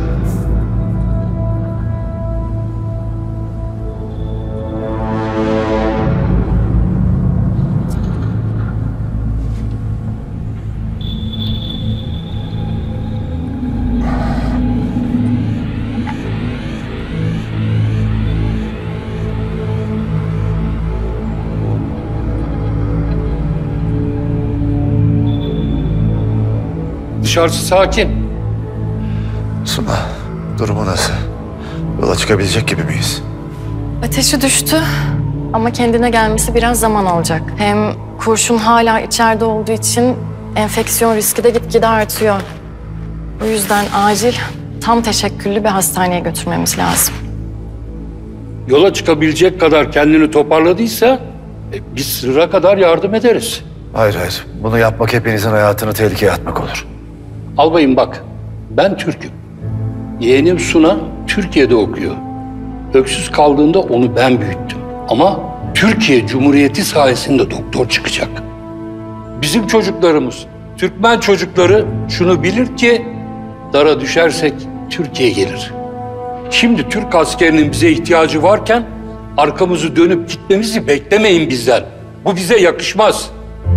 Dışarısı sakin. Suna, durumu nasıl? Yola çıkabilecek gibi miyiz? Ateşi düştü ama kendine gelmesi biraz zaman alacak. Hem kurşun hala içeride olduğu için enfeksiyon riski de gitgide artıyor. O yüzden acil, tam teşekküllü bir hastaneye götürmemiz lazım. Yola çıkabilecek kadar kendini toparladıysa biz sırra kadar yardım ederiz. Hayır hayır. Bunu yapmak hepinizin hayatını tehlikeye atmak olur. Albayım bak, ben Türk'üm. Yeğenim Suna Türkiye'de okuyor. Öksüz kaldığında onu ben büyüttüm. Ama Türkiye Cumhuriyeti sayesinde doktor çıkacak. Bizim çocuklarımız, Türkmen çocukları şunu bilir ki dara düşersek Türkiye gelir. Şimdi Türk askerinin bize ihtiyacı varken arkamızı dönüp gitmemizi beklemeyin bizden. Bu bize yakışmaz.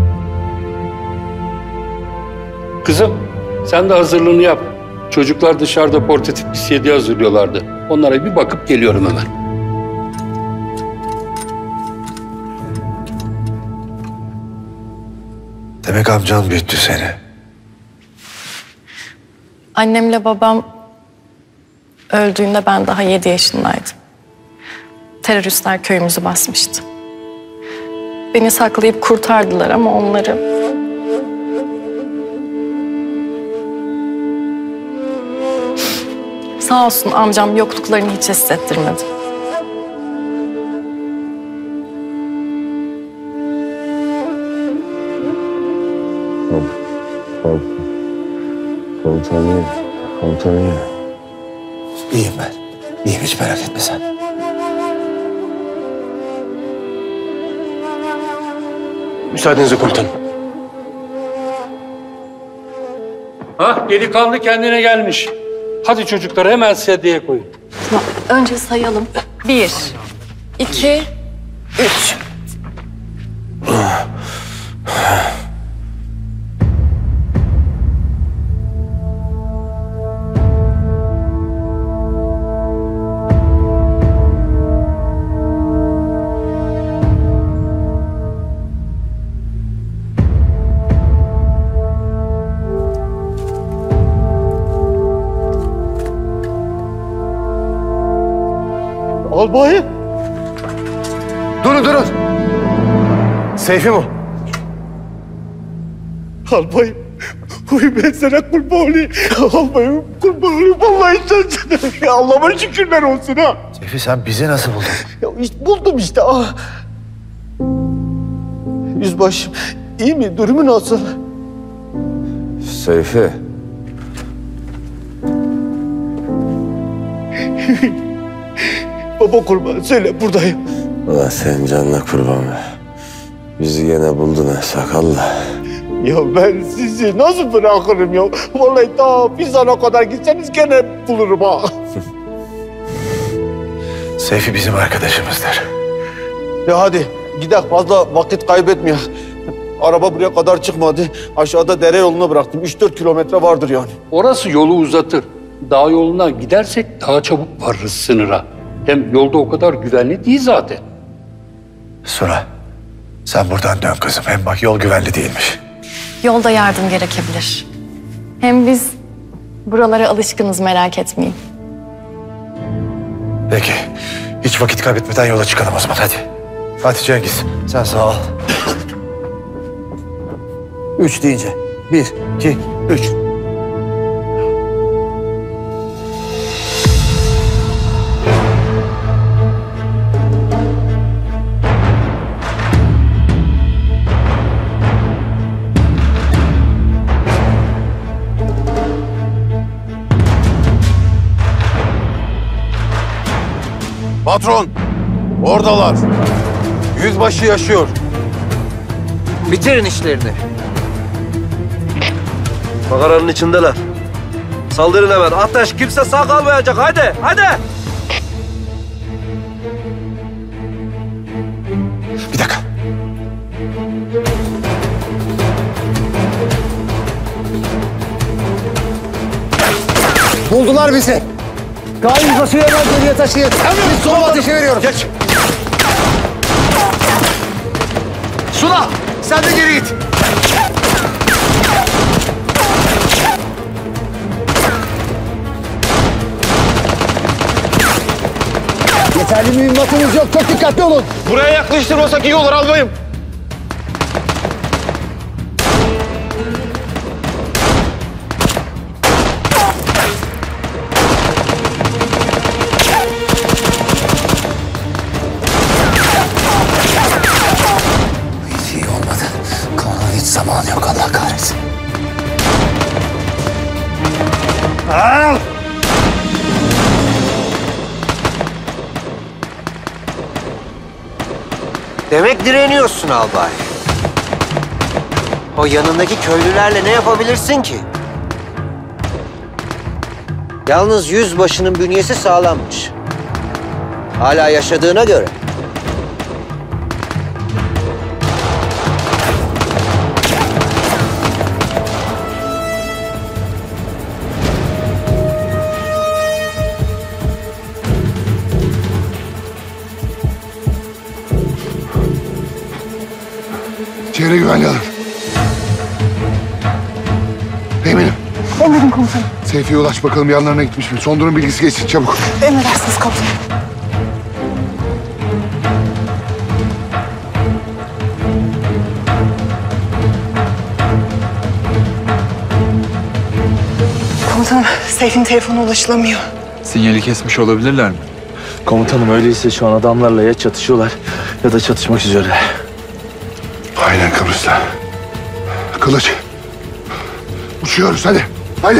Kızım, sen de hazırlığını yap. Çocuklar dışarıda portatif bir CD hazırlıyorlardı. Onlara bir bakıp geliyorum hemen. Demek amcan büyüttü seni. Annemle babam öldüğünde ben daha 7 yaşındaydım. Teröristler köyümüzü basmıştı. Beni saklayıp kurtardılar ama onları... Sağ olsun amcam yokluklarını hiç hissettirmedi. Komutanım. İyiyim ben. İyiyim, hiç merak etme sen. Müsaadenizle komutanım. Hah, delikanlı kendine gelmiş. Hadi çocukları hemen sedyeye koyun. Önce sayalım. 1, 2, 3. Albayım. Durun. Seyfi mi? Albayım, Uy ben sana kurban olayım. Albayım kurban olayım. Vallahi sen Allah'ıma şükürler olsun ha. Seyfi sen bizi nasıl buldun? Ya işte buldum işte. Ah. Yüzbaşım iyi mi? Durumu nasıl? Seyfi. Baba kurban söyle buradayım. Ulan senin canına kurban be. Bizi gene buldun ha sakallı. Ya ben sizi nasıl bırakırım ya? Vallahi daha Pizan'a kadar gitseniz gene bulurum ha. Seyfi bizim arkadaşımızdır. Ya hadi gidelim fazla vakit kaybetmeyelim. Araba buraya kadar çıkmadı. Aşağıda dere yoluna bıraktım. 3-4 kilometre vardır yani. Orası yolu uzatır. Dağ yoluna gidersek daha çabuk varırız sınıra. Hem yolda o kadar güvenli değil zaten. Suna, sen buradan dön kızım. Hem bak yol güvenli değilmiş. Yolda yardım gerekebilir. Hem biz buralara alışkınız, merak etmeyin. Peki, hiç vakit kaybetmeden yola çıkalım o zaman hadi. Hadi Cengiz, sen sağ ol. 3 deyince. 1, 2, 3. Patron, oradalar. Yüzbaşı yaşıyor. Bitirin işlerini. Mağaranın içindeler. Saldırın hemen. Ateş, kimse sağ kalmayacak. Hadi, hadi. Bir dakika. Buldular bizi. Kaan yüzbaşıyı hemen geriye taşıyın. Biz son ateşe veriyoruz. Geç. Suna, sen de geri git. Yeterli mühimmatımız yok. Çok dikkatli olun. Buraya yaklaştırmasak iyi olur albayım. Hiç iyi olmadı. Kaan'ın hiç zamanı yok Allah kahretsin. Al! Demek direniyorsun albay. O yanındaki köylülerle ne yapabilirsin ki? Yalnız yüzbaşının bünyesi sağlammış. Hala yaşadığına göre. Çevre güvenli alın. Eminim. Emredin komutanım. Seyfi'ye ulaş bakalım yanlarına gitmiş mi? Son durum bilgisi geçsin çabuk. Emredersiniz komutanım. Komutanım, Seyfi'nin telefonu ulaşılamıyor. Sinyali kesmiş olabilirler mi? Komutanım öyleyse şu an adamlarla ya çatışıyorlar ya da çatışmak üzere. Aynen Kıbrıs'ta. Kılıç. Uçuyoruz hadi. Hadi.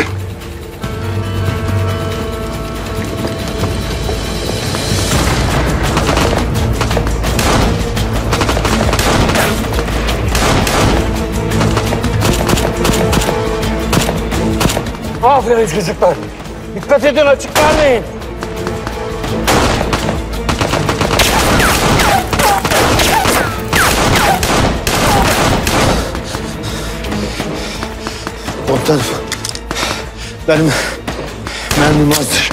Aferin çocuklar. Dikkat edin açık vermeyin. Komutanım, benim mermim azdır.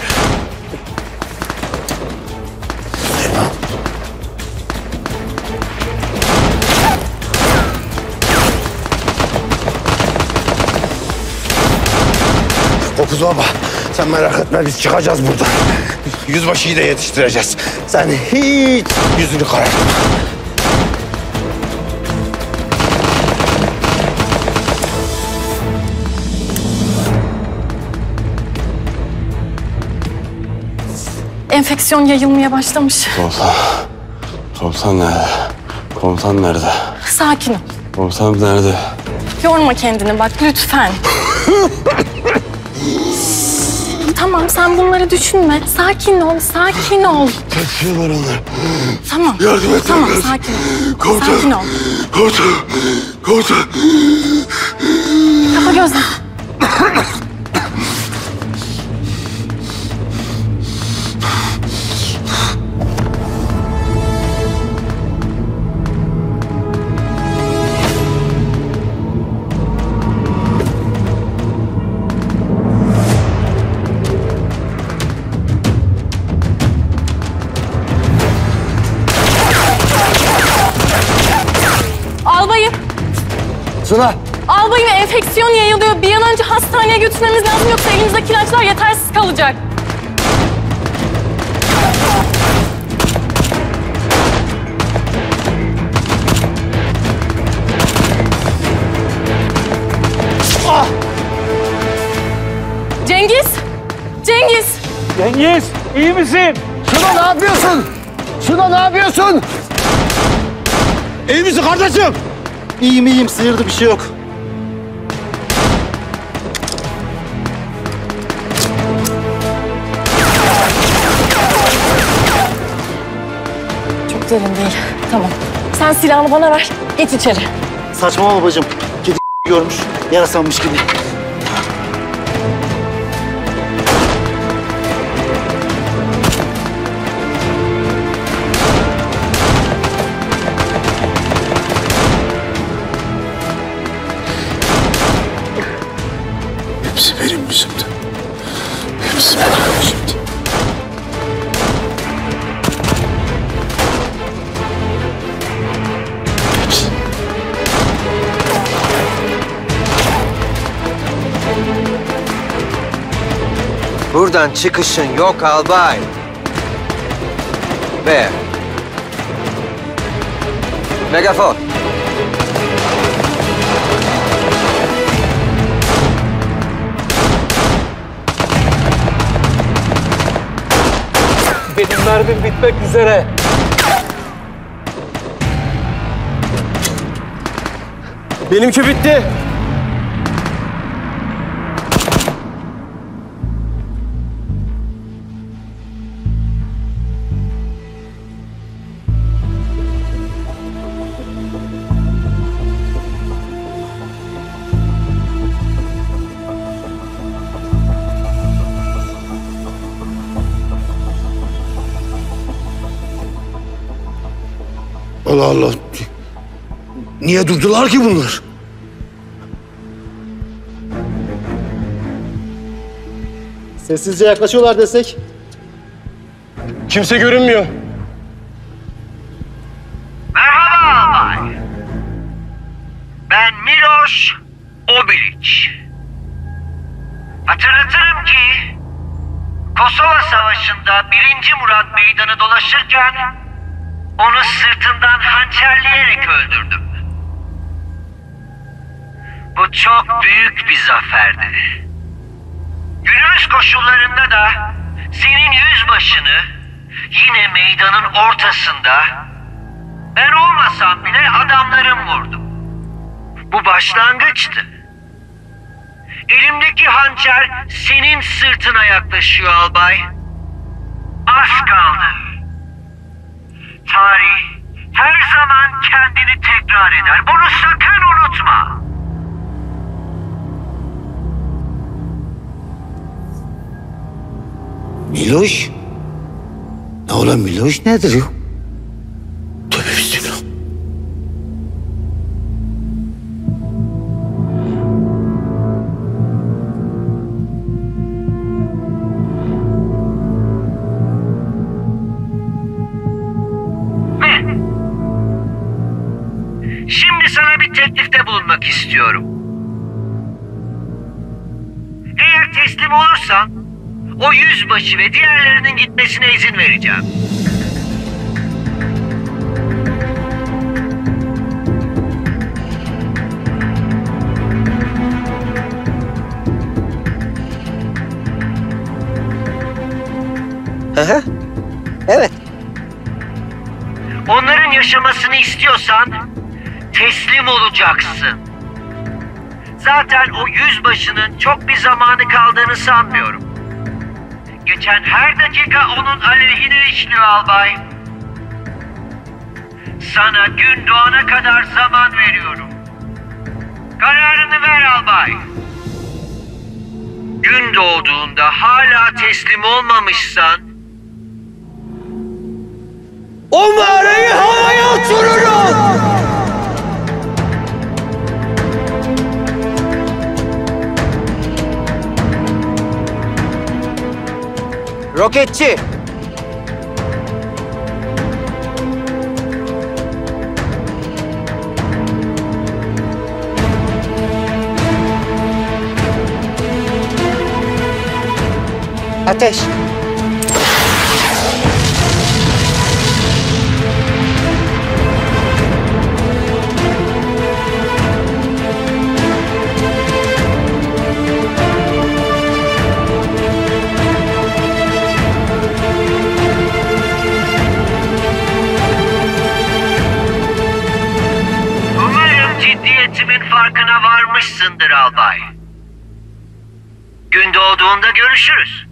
Kopuz baba, sen merak etme biz çıkacağız buradan. Yüzbaşıyı da yetiştireceğiz. Sen hiç yüzünü karartma. Enfeksiyon yayılmaya başlamış. Komutan nerede? Komutan nerede? Sakin ol. Komutanım nerede? Yorma kendini bak lütfen. Tamam sen bunları düşünme. Sakin ol, sakin ol. Kaçıyorlar onlar. Tamam. Yardım et. Tamam sakin ol. Komutan. Sakin ol. Komutan. Kapa gözlerini. Albayım. Suna. Albayım enfeksiyon yayılıyor. Bir an önce hastaneye götürmemiz lazım yoksa elimizdeki ilaçlar yetersiz kalacak. Ah! Cengiz! Cengiz! Cengiz, iyi misin? Suna ne yapıyorsun? Suna ne yapıyorsun? İyi misin kardeşim? İyiyim, sıyırdı bir şey yok. Çok derin değil. Tamam. Sen silahını bana ver. Geç içeri. Saçmalama bacım. Kedi görmüş, yarasanmış gibi. Hepsi benim yüzümden. Hepsi benim yüzümden. Buradan çıkışın yok albay. Ve megafon. Benim mermim bitmek üzere. Benimki bitti. Allah Allah. Niye durdular ki bunlar? Sessizce yaklaşıyorlar desek. Kimse görünmüyor. Merhaba albay. Ben Miloš Obilić. Hatırlatırım ki Kosova Savaşı'nda 1. Murat Meydanı dolaşırken onu sırtından hançerleyerek öldürdüm. Bu çok büyük bir zaferdi. Günümüz koşullarında da senin yüzbaşını yine meydanın ortasında ben olmasam bile adamlarım vurdu. Bu başlangıçtı. Elimdeki hançer senin sırtına yaklaşıyor albay. Az kaldı. Tarih her zaman kendini tekrar eder. Bunu sakın unutma. Miloš? Ne olan Miloš nedir ya? Tövbe bismillah. Şimdi sana bir teklifte bulunmak istiyorum. Eğer teslim olursan o yüzbaşı ve diğerlerinin gitmesine izin vereceğim. Evet. Onların yaşamasını istiyorsan teslim olacaksın. Zaten o yüzbaşının çok bir zamanı kaldığını sanmıyorum. Geçen her dakika onun aleyhine işliyor albay. Sana gün doğana kadar zaman veriyorum. Kararını ver albay. Gün doğduğunda hala teslim olmamışsan o mağarayı havaya uçururum! Roketçi! Ateş! umarım ciddiyetimin farkına varmışsındır albay. Gün doğduğunda görüşürüz.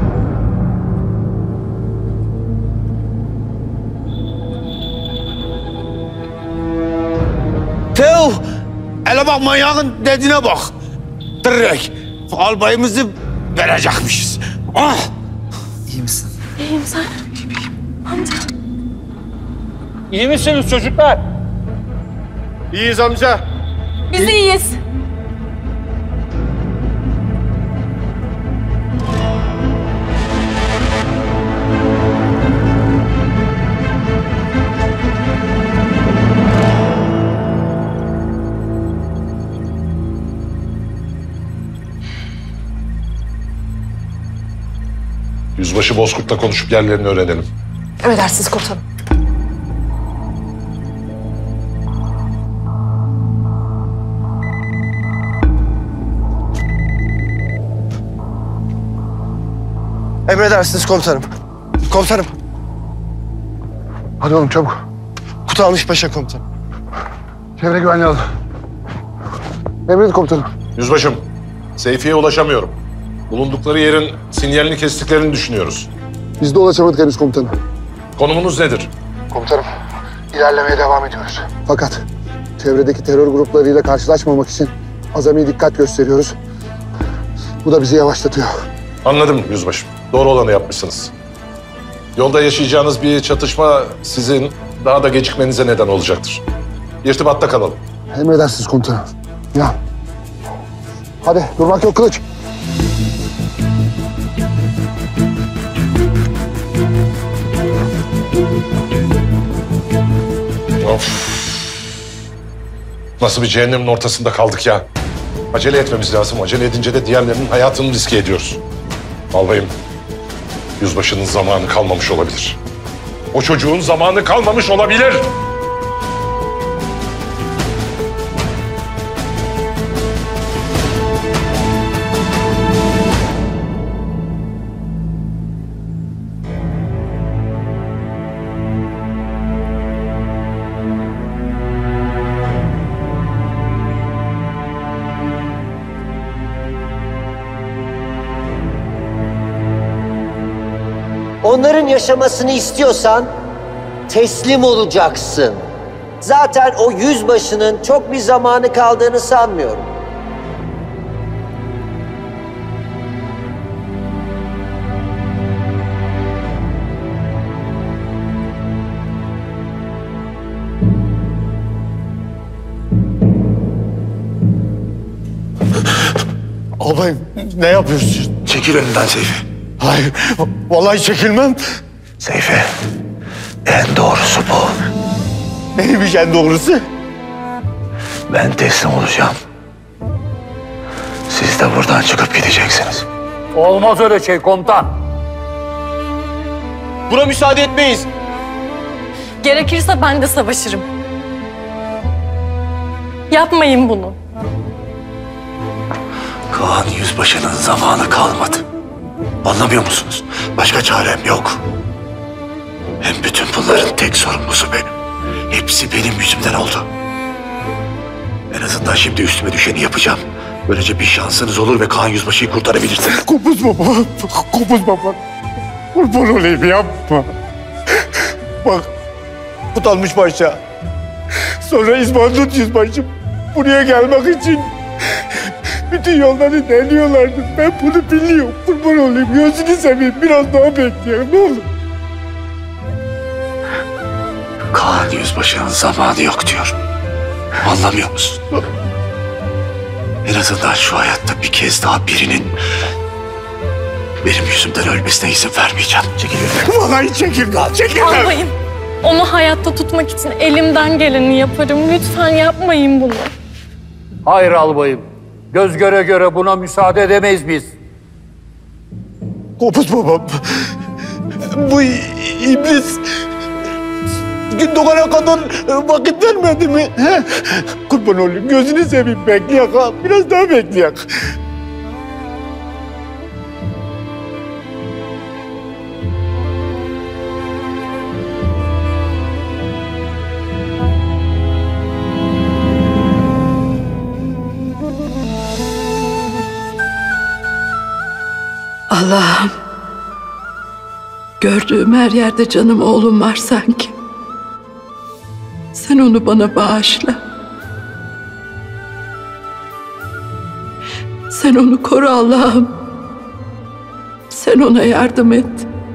Teo, hele bak manyağın dediğine bak. Direkt albayımızı verecekmişiz. Ah! İyi misin? İyiyim sen. Amca. İyi misiniz çocuklar? İyiyiz amca. Biz de iyiyiz. Yüzbaşı Bozkurt'la konuşup yerlerini öğrenelim. Emredersiniz komutanım. Emredersiniz komutanım. Komutanım. Hadi oğlum çabuk. Kutu almış paşa komutanım. Çevre güvenliği alın. Emredin komutanım. Yüzbaşım, Seyfi'ye ulaşamıyorum. Bulundukları yerin sinyalini kestiklerini düşünüyoruz. Biz de ulaşamadık henüz komutanım. Konumunuz nedir? Komutanım, ilerlemeye devam ediyoruz. Fakat çevredeki terör gruplarıyla karşılaşmamak için azami dikkat gösteriyoruz. Bu da bizi yavaşlatıyor. Anladım yüzbaşım. Doğru olanı yapmışsınız. Yolda yaşayacağınız bir çatışma sizin daha da gecikmenize neden olacaktır. İrtibatta kalalım. Emredersiniz komutanım. Ya. Hadi durmak yok kılıç. Of. Nasıl bir cehennemin ortasında kaldık ya. Acele etmemiz lazım. Acele edince de diğerlerinin hayatını riske ediyoruz. Albayım, yüzbaşının zamanı kalmamış olabilir. O çocuğun zamanı kalmamış olabilir. Onların yaşamasını istiyorsan teslim olacaksın. Zaten o yüzbaşının çok bir zamanı kaldığını sanmıyorum. Albayım ne yapıyorsun? Çekil önümden Seyfi. Hayır, vallahi çekilmem. Seyfi, en doğrusu bu. Neymiş en doğrusu? Ben teslim olacağım. Siz de buradan çıkıp gideceksiniz. Olmaz öyle şey komutan. Buna müsaade etmeyiz. Gerekirse ben de savaşırım. Yapmayın bunu. Kaan Yüzbaşı'nın zamanı kalmadı. Anlamıyor musunuz? Başka çarem yok. Hem bütün bunların tek sorumlusu benim. Hepsi benim yüzümden oldu. En azından şimdi üstüme düşeni yapacağım. Böylece bir şansınız olur ve Kaan Yüzbaşı'yı kurtarabilirsiniz. Kopuz baba, kopuz baba. Kurban olayım yapma. Bak, Kutalmış Paşa. Sonra İsmail Yüzbaşım buraya gelmek için bütün yolları deniyorlardı. Ben bunu biliyorum. Kurban olayım. Gözünü seveyim. Biraz daha bekleyelim. Ne olur. Kaan Yüzbaşı'nın zamanı yok diyor. Anlamıyor musun? En azından şu hayatta bir kez daha birinin benim yüzümden ölmesine izin vermeyeceğim. Çekil. Vallahi çekil. Çekil. Albayım, onu hayatta tutmak için elimden geleni yaparım. Lütfen yapmayın bunu. Hayır albayım. Göz göre göre buna müsaade edemeyiz biz. Kopuz babam. Bu iblis gün doğana kadar vakit vermedi mi? He? Kurban olayım. Gözünü seveyim. Bekleyek ha. Biraz daha bekleyek. Allah'ım, gördüğüm her yerde canım oğlum var sanki. Sen onu bana bağışla. Sen onu koru Allah'ım. Sen ona yardım et.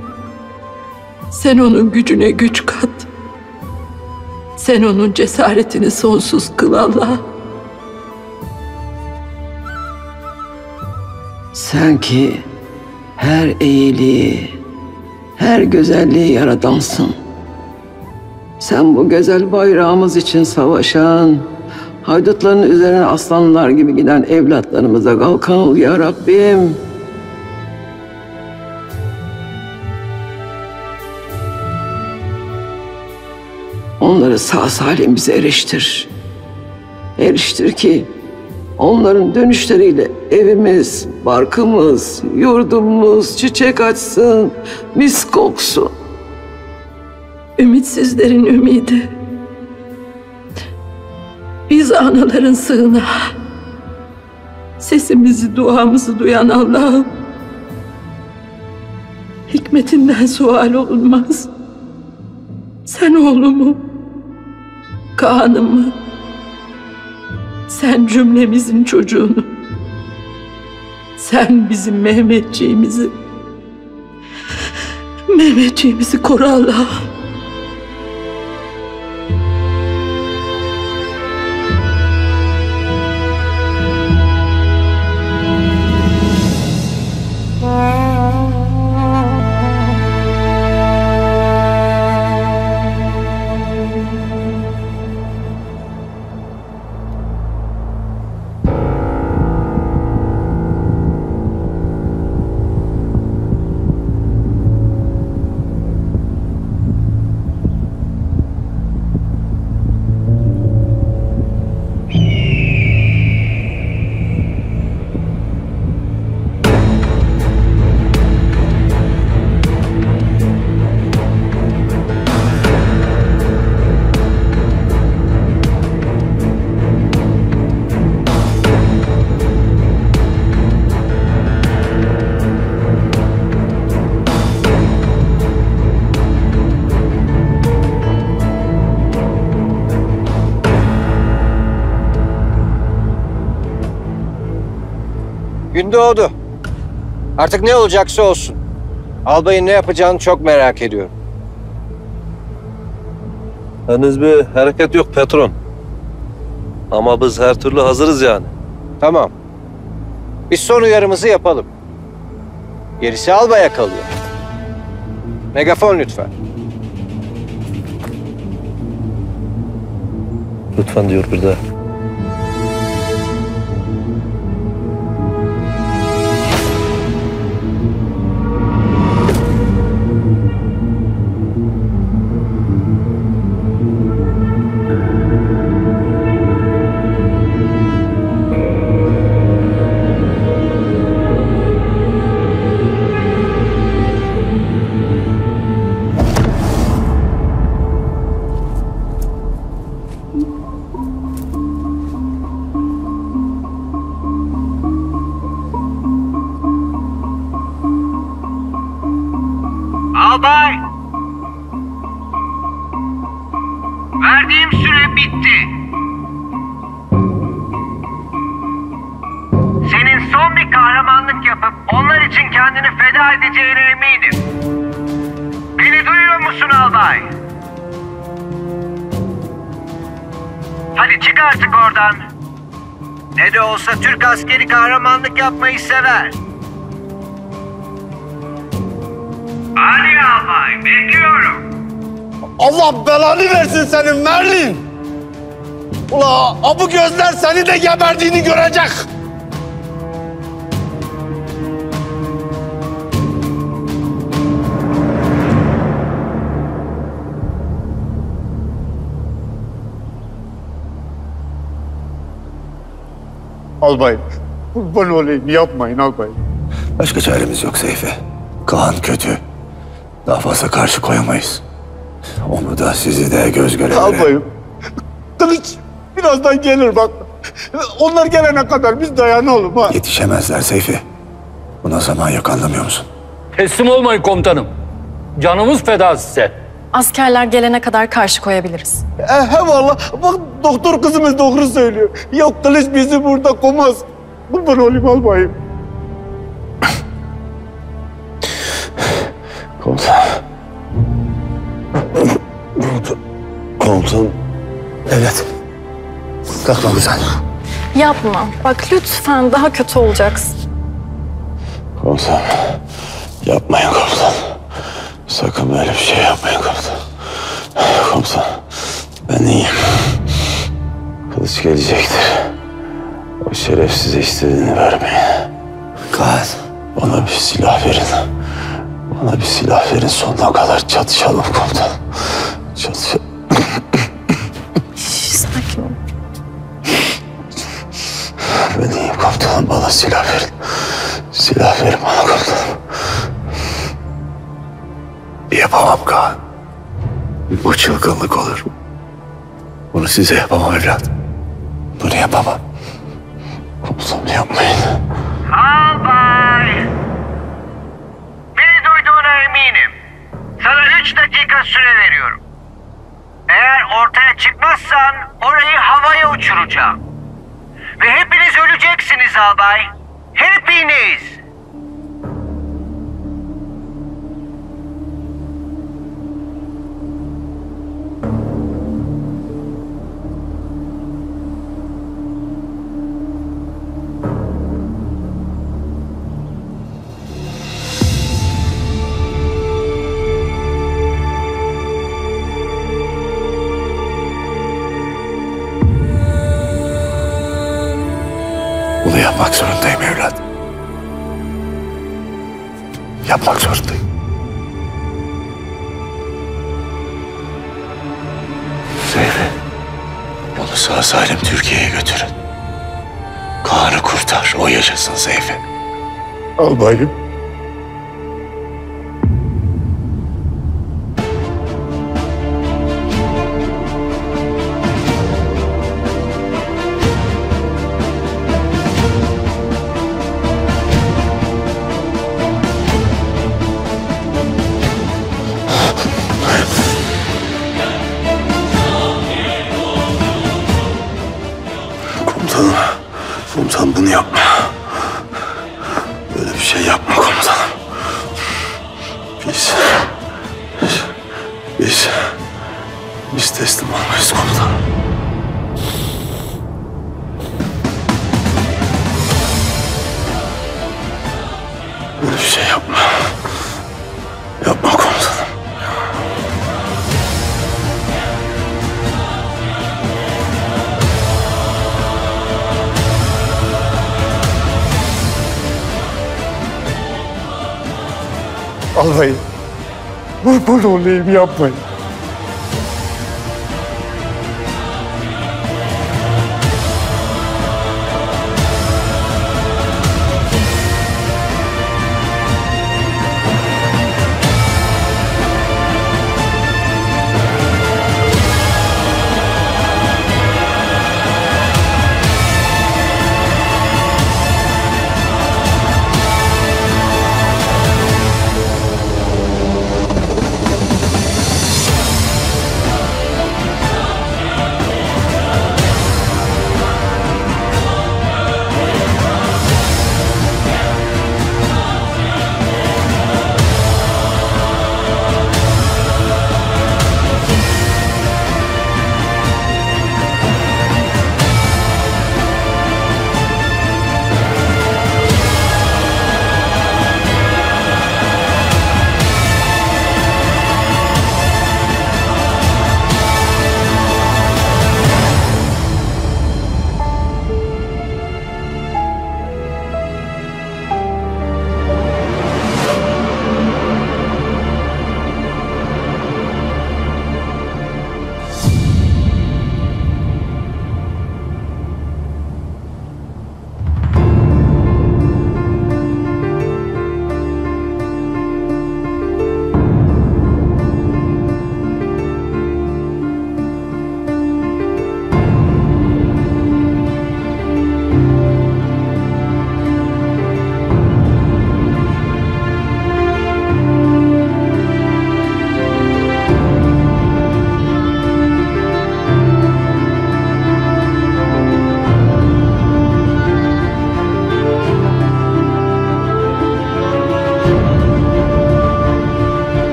Sen onun gücüne güç kat. Sen onun cesaretini sonsuz kıl Allah'ım. Sen ki her iyiliği, her güzelliği yaradansın. Sen bu güzel bayrağımız için savaşan, haydutların üzerine aslanlar gibi giden evlatlarımıza kalkan ol ya Rabbim. Onları sağ salim bize eriştir. Eriştir ki onların dönüşleriyle evimiz, barkımız, yurdumuz çiçek açsın, mis koksun. Ümitsizlerin ümidi. Biz anaların sığınağı. Sesimizi, duamızı duyan Allah'ım. Hikmetinden sual olunmaz. Sen oğlumu, Kaan'ımı, sen cümlemizin çocuğunu, sen bizim Mehmetçiğimizi koru Allah'ım. Gün doğdu. Artık ne olacaksa olsun. Albayın ne yapacağını çok merak ediyorum. Henüz bir hareket yok patron. Ama biz her türlü hazırız yani. Tamam. Biz son uyarımızı yapalım. Gerisi albaya kalıyor. Megafon lütfen. Lütfen diyor bir de. albay. Verdiğim süre bitti. Senin son bir kahramanlık yapıp onlar için kendini feda edeceğine eminim. Beni duyuyor musun albay? Hadi çık artık oradan. Ne de olsa Türk askeri kahramanlık yapmayı sever. Hadi albay, bekliyorum. Allah belanı versin senin Merlin. Ula bu gözler seni de geberdiğini görecek. Albayım, kurban olayım yapmayın albayım. Başka çaremiz yok Seyfi. Kaan kötü. Daha fazla karşı koyamayız. Onu da sizi de göz göre göre. Albayım, kılıç birazdan gelir bak. Onlar gelene kadar biz dayanalım ha. Yetişemezler Seyfi. Buna zaman yok, anlamıyor musun? Teslim olmayın komutanım. Canımız feda size. Askerler gelene kadar karşı koyabiliriz. He valla bak doktor kızımız doğru söylüyor. Yok kılıç bizi burada komaz. Kurban olayım albayım. Komutan. Komutan. Evet. Kalkma güzel. Yapma. Bak lütfen daha kötü olacaksın. Komutan. Yapmayın komutan. Sakın böyle bir şey yapmayın komutan. Komutan. Ben iyiyim. Kılıç gelecektir. O şerefsize istediğini vermeyin. Kaan. Bana bir silah verin. Bana bir silah verin, sonuna kadar çatışalım komutan. Çatışalım. Sakin ol. Ben iyiyim komutanım, bana silah verin. Silah verin bana komutanım. Yapamam Kaan. Bu çılgınlık olur. Bunu size yapamam evlat. Bunu yapamam. Komutanım yapmayın. Albay! Beni duyduğuna eminim. Sana 3 dakika süre veriyorum. Eğer ortaya çıkmazsan orayı havaya uçuracağım. Ve hepiniz öleceksiniz albay. Hepiniz! Bunu yapmak zorundayım evlat. Yapmak zorundayım. Seyfi, onu sağ salim Türkiye'ye götürün. Kaan'ı kurtar, o yaşasın Seyfi. Albayım. Komutanım, komutanım bunu yapma. Böyle bir şey yapma komutanım. Biz teslim olmayız komutanım. Böyle bir şey yapma. Yapma komutanım. Albayım. Kurban olayım yapmayın.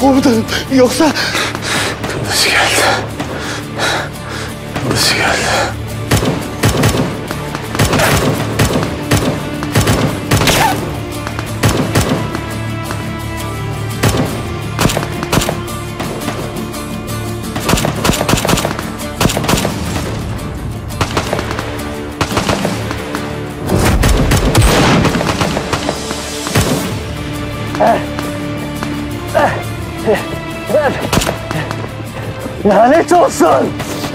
Komutanım yoksa... Kılıç geldi. Kılıç geldi. Lanet olsun!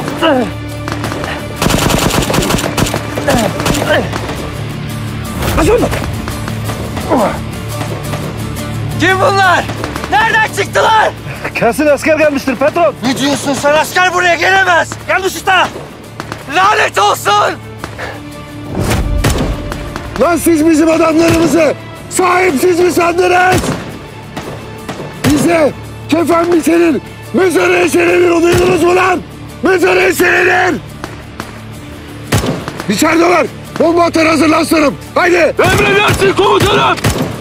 Kim bunlar? Nereden çıktılar? Kesin asker gelmiştir patron. Ne diyorsun sen? Asker buraya gelemez. Yanlış usta. Lanet olsun! Lan siz bizim adamlarımızı sahipsiz mi sandınız? Bize kefen biçenin, mezarı eşelenir, o duydunuz mu lan? Mezarı eşelenir! İçerideler. Bomba atar hazırlansınım. Haydi. Emredersin komutanım.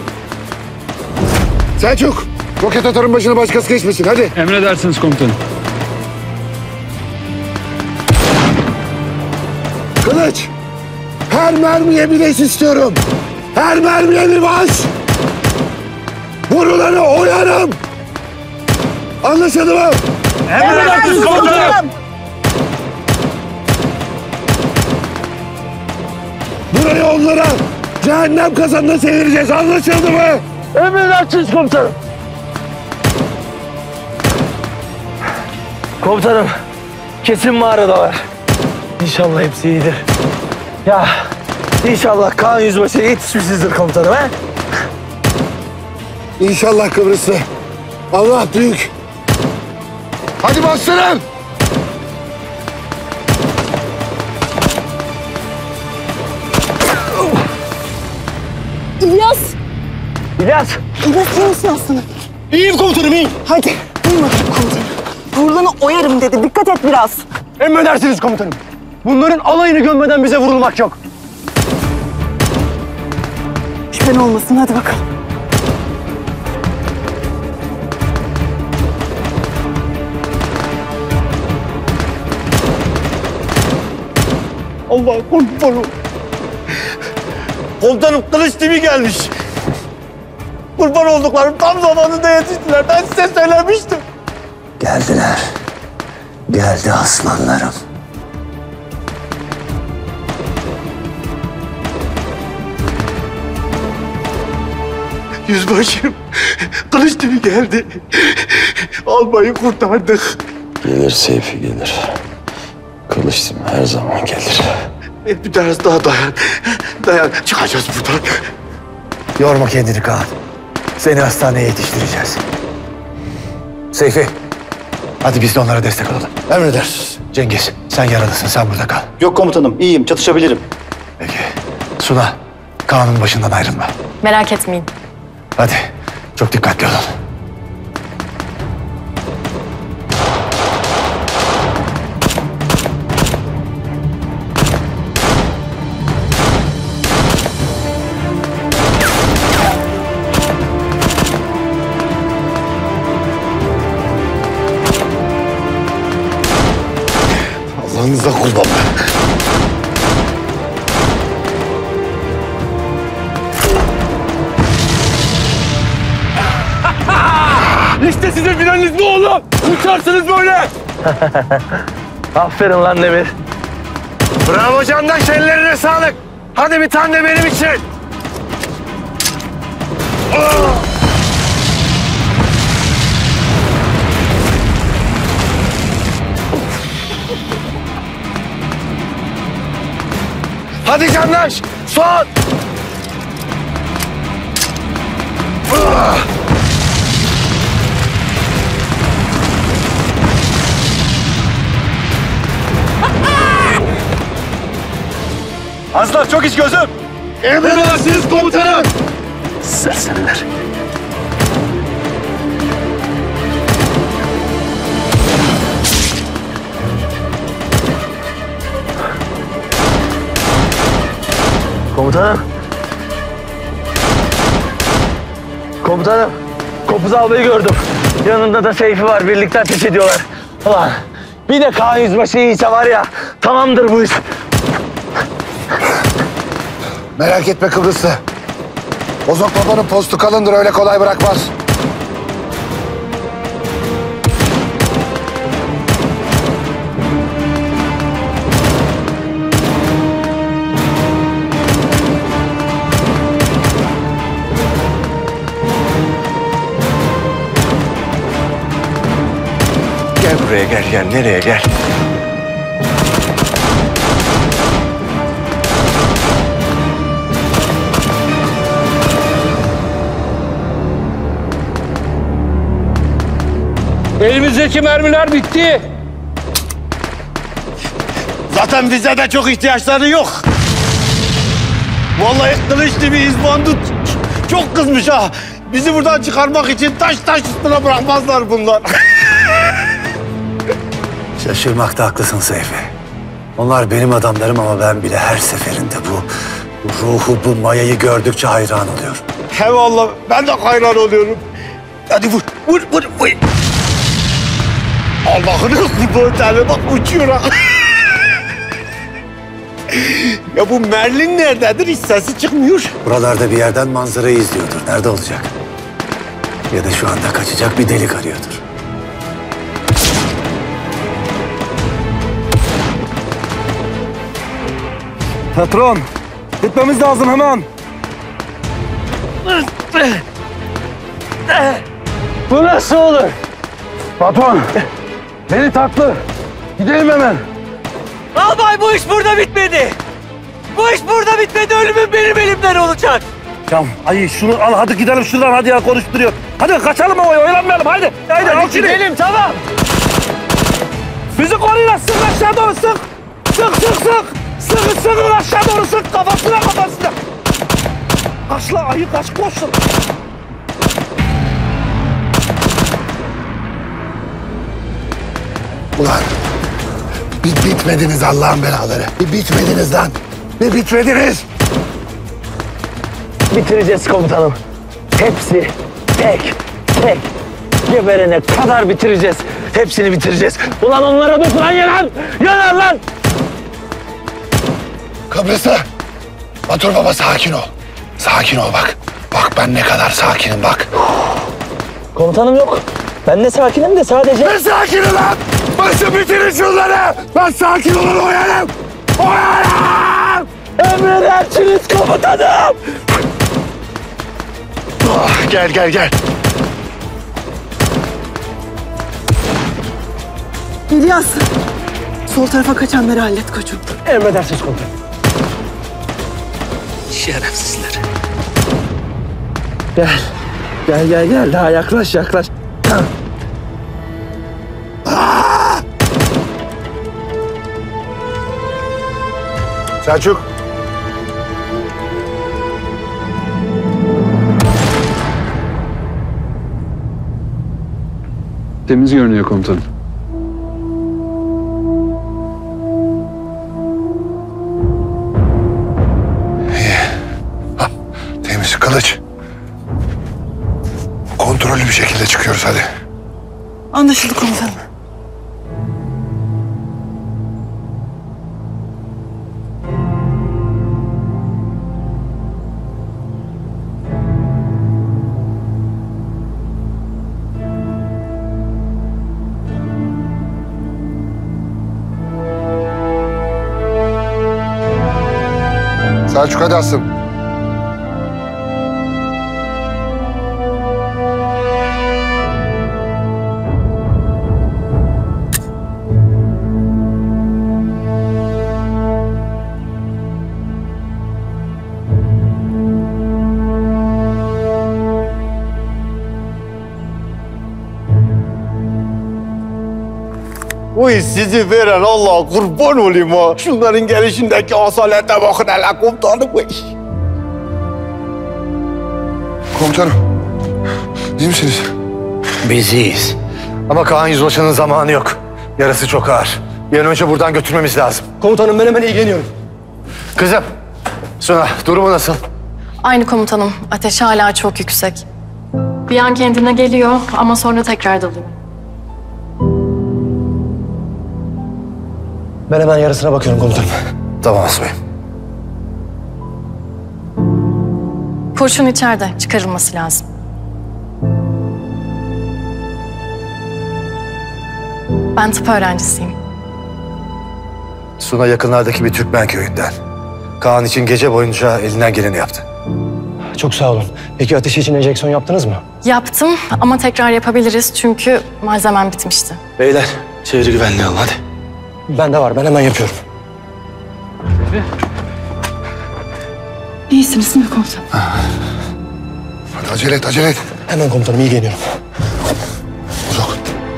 Selçuk, roket atarın başına başkası geçmesin. Hadi. Emredersiniz komutanım. Kılıç, her mermiye bir eş istiyorum. Her mermiye bir baş. Vurulanı oyarım. Anlaşıldı mı? Emredersiniz komutanım. Burayı onlara cehennem kazanına çevireceğiz. Anlaşıldı mı? Emredersiniz komutanım. Komutanım, kesin mağaradalar. İnşallah hepsi iyidir. Ya, inşallah Kaan Yüzbaşı'ya yetişmişizdir komutanım, he? İnşallah Kıbrıs'ta. Allah büyük. Hadi bastırın. İlyas! İlyas! İlyas iyi misin aslanım? İyiyim komutanım, iyiyim. Hadi. Duymadım komutanım. Vurulanı oyarım dedi. Dikkat et biraz. Emredersiniz komutanım. Bunların alayını gömmeden bize vurulmak yok. Şüphen olmasın. Hadi bakalım. Allah kurbanım. Komutanım kılıç timi gelmiş. Kurban olduklarım tam zamanında yetiştiler. Ben size söylemiştim. Geldiler. Geldi aslanlarım. Yüzbaşım, kılıç timi geldi. Albayı kurtardık. Gelir Seyfi gelir. Kılıç timi her zaman gelir. Biraz daha dayan. Dayan. Çıkacağız buradan. Yorma kendini Kaan. Seni hastaneye yetiştireceğiz. Seyfi, hadi biz de onlara destek olalım. Emredersiniz. Cengiz, sen yaralısın, sen burada kal. Yok komutanım, iyiyim, çatışabilirim. Peki. Suna, Kaan'ın başından ayrılma. Merak etmeyin. Hadi, çok dikkatli olun. Allah'ınıza kurban. İşte sizin finaliniz bu oğlum. Uçarsınız böyle. Aferin lan Demir. Bravo Candaş, ellerine sağlık. Hadi bir tane de benim için. Hadi Candaş, son. Aslan çok iç gözüm. Emredersiniz komutanım. Serseriler. Komutanım. Komutanım. Kopuz albayı gördüm. Yanında da Seyfi var. Birlikte ateş ediyorlar. Ulan bir de Kaan Yüzbaşı iyiyse var ya, tamamdır bu iş. Merak etme Kıbrıslı. Bozok babanın postu kalındır, öyle kolay bırakmaz. Gel buraya, gel. Nereye gel? Elimizdeki mermiler bitti. Zaten bize de çok ihtiyaçları yok. Vallahi kılıçlı bir izbandut çok kızmış ha. Bizi buradan çıkarmak için taş üstüne bırakmazlar bunlar. Şaşırmakta haklısın Seyfi. Onlar benim adamlarım ama ben bile her seferinde bu ruhu, bu mayayı gördükçe hayran oluyorum. Eyvallah, ben de hayran oluyorum. Hadi vur. Allah'ını kurban tane bak uçuyor ha. Ya bu Merlin nerededir? Hiç sesi çıkmıyor. Buralarda bir yerden manzarayı izliyordur. Nerede olacak? Ya da şu anda kaçacak bir delik arıyordur. Patron, gitmemiz lazım hemen. Bu nasıl olur? Patron, beni taklı. Gidelim hemen. Albay, bu iş burada bitmedi. Bu iş burada bitmedi. Ölümün benim elimden olacak. Ya ayı şunu al, hadi gidelim şuradan, hadi ya, konuşturuyor. Hadi kaçalım havaya, oyalanmayalım, haydi. Haydi al şunu. Gidelim, tamam. Bizi koruyun, sık aşağı doğru sık. Sık. Sıkın aşağı doğru sık, kafasına. Kaç la ayı, kaç, koşsun. Ulan bir bitmediniz Allah'ın belaları. Bir bitmediniz lan. Bir bitmediniz. Bitireceğiz komutanım. Hepsi tek. Geberene kadar bitireceğiz. Hepsini bitireceğiz. Ulan onlara dokunan yanar lan. Kıbrıslı. Batur baba sakin ol. Sakin ol bak. Bak ben ne kadar sakinim bak. Komutanım yok. Ben de sakinim de sadece... Ben sakinim lan. Başı bitirin şunları. Ben sakin olun, oyanım. Emredersiniz komutanım. Gel. İlyas, sol tarafa kaçanları hallet koçum. Emredersiniz komutanım. Şerefsizler. Gel. Daha yaklaş. Selçuk. Temiz görünüyor komutanım. Temiz kılıç. Kontrollü bir şekilde çıkıyoruz hadi. Anlaşıldı komutanım. Selçuk hadi asım. Uy sizi veren Allah kurban olayım ha. Şunların gelişindeki asalete bakın hele komutanım. Komutanım. İyi misiniz? Biz iyiyiz. Ama Kaan Yüzbaşı'nın zamanı yok. Yarası çok ağır. Bir an önce buradan götürmemiz lazım. Komutanım ben hemen ilgileniyorum. Kızım, Suna durumu nasıl? Aynı komutanım. Ateşi hala çok yüksek. Bir an kendine geliyor ama sonra tekrar dalıyor. Ben hemen yarısına bakıyorum komutanım. Tamam Asubayım. Kurşun içeride, çıkarılması lazım. Ben tıp öğrencisiyim. Suna yakınlardaki bir Türkmen köyünden. Kaan için gece boyunca elinden geleni yaptı. Çok sağ olun. Peki ateşi için enjeksiyon yaptınız mı? Yaptım ama tekrar yapabiliriz çünkü malzemem bitmişti. Beyler, çevre güvenliği alın hadi. Bende var, ben hemen yapıyorum. İyisiniz değil mi komutanım? Hadi acele et, acele et. Hemen komutanım, iyi geliyorum. Uzak.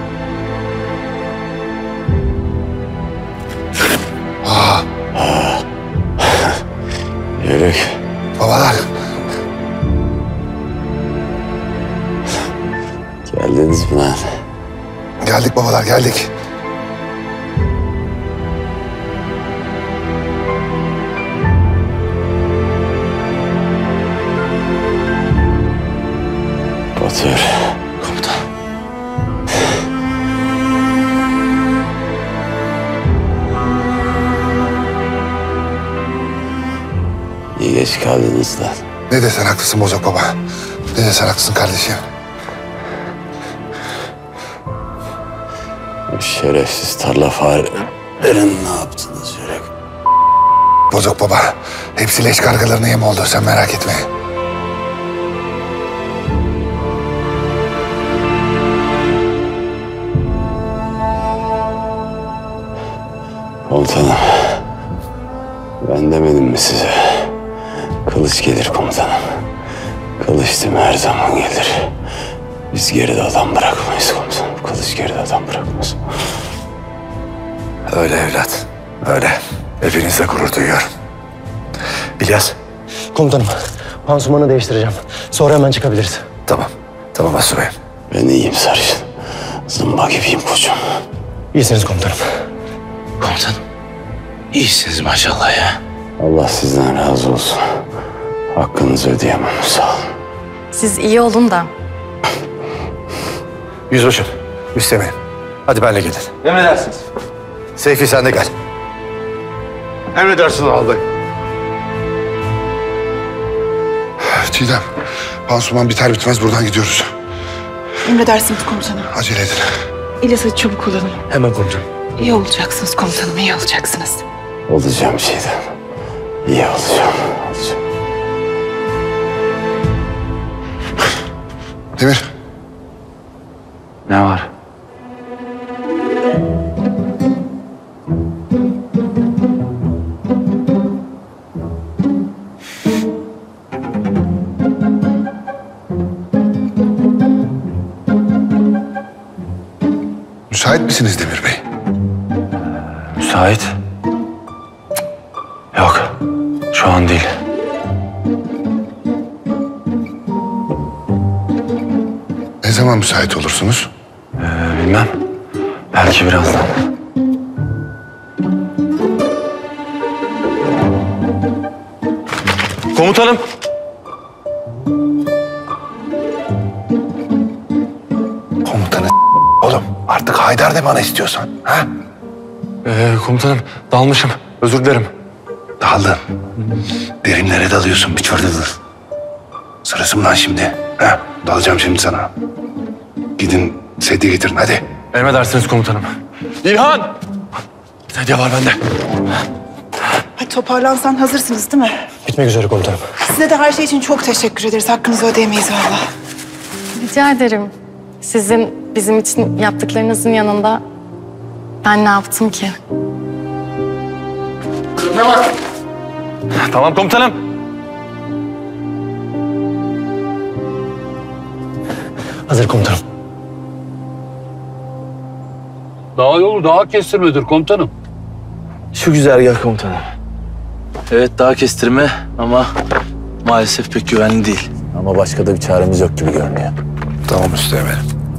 Yürük. Babalar. Geldiniz mi lan? Geldik babalar, geldik. Batur. Komutan. İyi geç kaldınız lan. Ne desen haklısın Bozok baba. Ne desen haklısın kardeşim. O şerefsiz tarla farelerin ne yaptınız Yürek? Bozok baba. Hepsi leş kargalarına yem oldu, sen merak etme. Komutanım. Ben demedim mi size? Kılıç gelir komutanım. Kılıç değil mi her zaman gelir. Biz geride adam bırakmayız komutanım. Kılıç geride adam bırakmaz. Öyle evlat, öyle. Hepinizle gurur duyuyorum. İlyas. Komutanım, pansumanı değiştireceğim. Sonra hemen çıkabiliriz. Tamam, tamam Asubayım. Ben iyiyim sarışın. Zımba gibiyim koçum. İyisiniz komutanım. Komutanım, iyisiniz maşallah ya. Allah sizden razı olsun. Hakkınızı ödeyemem, sağ olun. Siz iyi olun da. Yüzbaşım, Müsteğmenim. Hadi benle gelin. Emredersiniz. Seyfi sen de gel. Emredersiniz albay. Çiğdem, pansuman biter bitmez buradan gidiyoruz. Emredersiniz komutanım. Acele edin. İlyas'ı çabuk olalım. Hemen komutanım. İyi olacaksınız komutanım, iyi olacaksınız. Olacağım şeyden. İyi olacağım. Demir. Ne var? Müsait misiniz Demir Bey? Müsait? Yok. Şu an değil. Ne zaman müsait olursunuz? Bilmem. Belki birazdan. Komutanım. Komutanı oğlum. Artık Haydar de bana istiyorsan. Ha? Komutanım dalmışım. Özür dilerim. Daldın. Derinlere dalıyorsun bir çordadır. Sırası mı lan şimdi? Ha? Dalacağım şimdi sana. Gidin sedye getirin hadi. Emredersiniz komutanım. İlhan! Sedye var bende. Hadi toparlansan hazırsınız değil mi? Bitmek üzere komutanım. Size de her şey için çok teşekkür ederiz. Hakkınızı ödeyemeyiz vallahi. Rica ederim. Sizin bizim için yaptıklarınızın yanında ben ne yaptım ki? Ne var? Tamam komutanım. Hazır komutanım. Daha yolu daha kestirmedir komutanım. Şu güzergah komutanım. Evet daha kestirme ama maalesef pek güvenli değil. Ama başka da bir çaremiz yok gibi görünüyor. Tamam Müsteğmenim.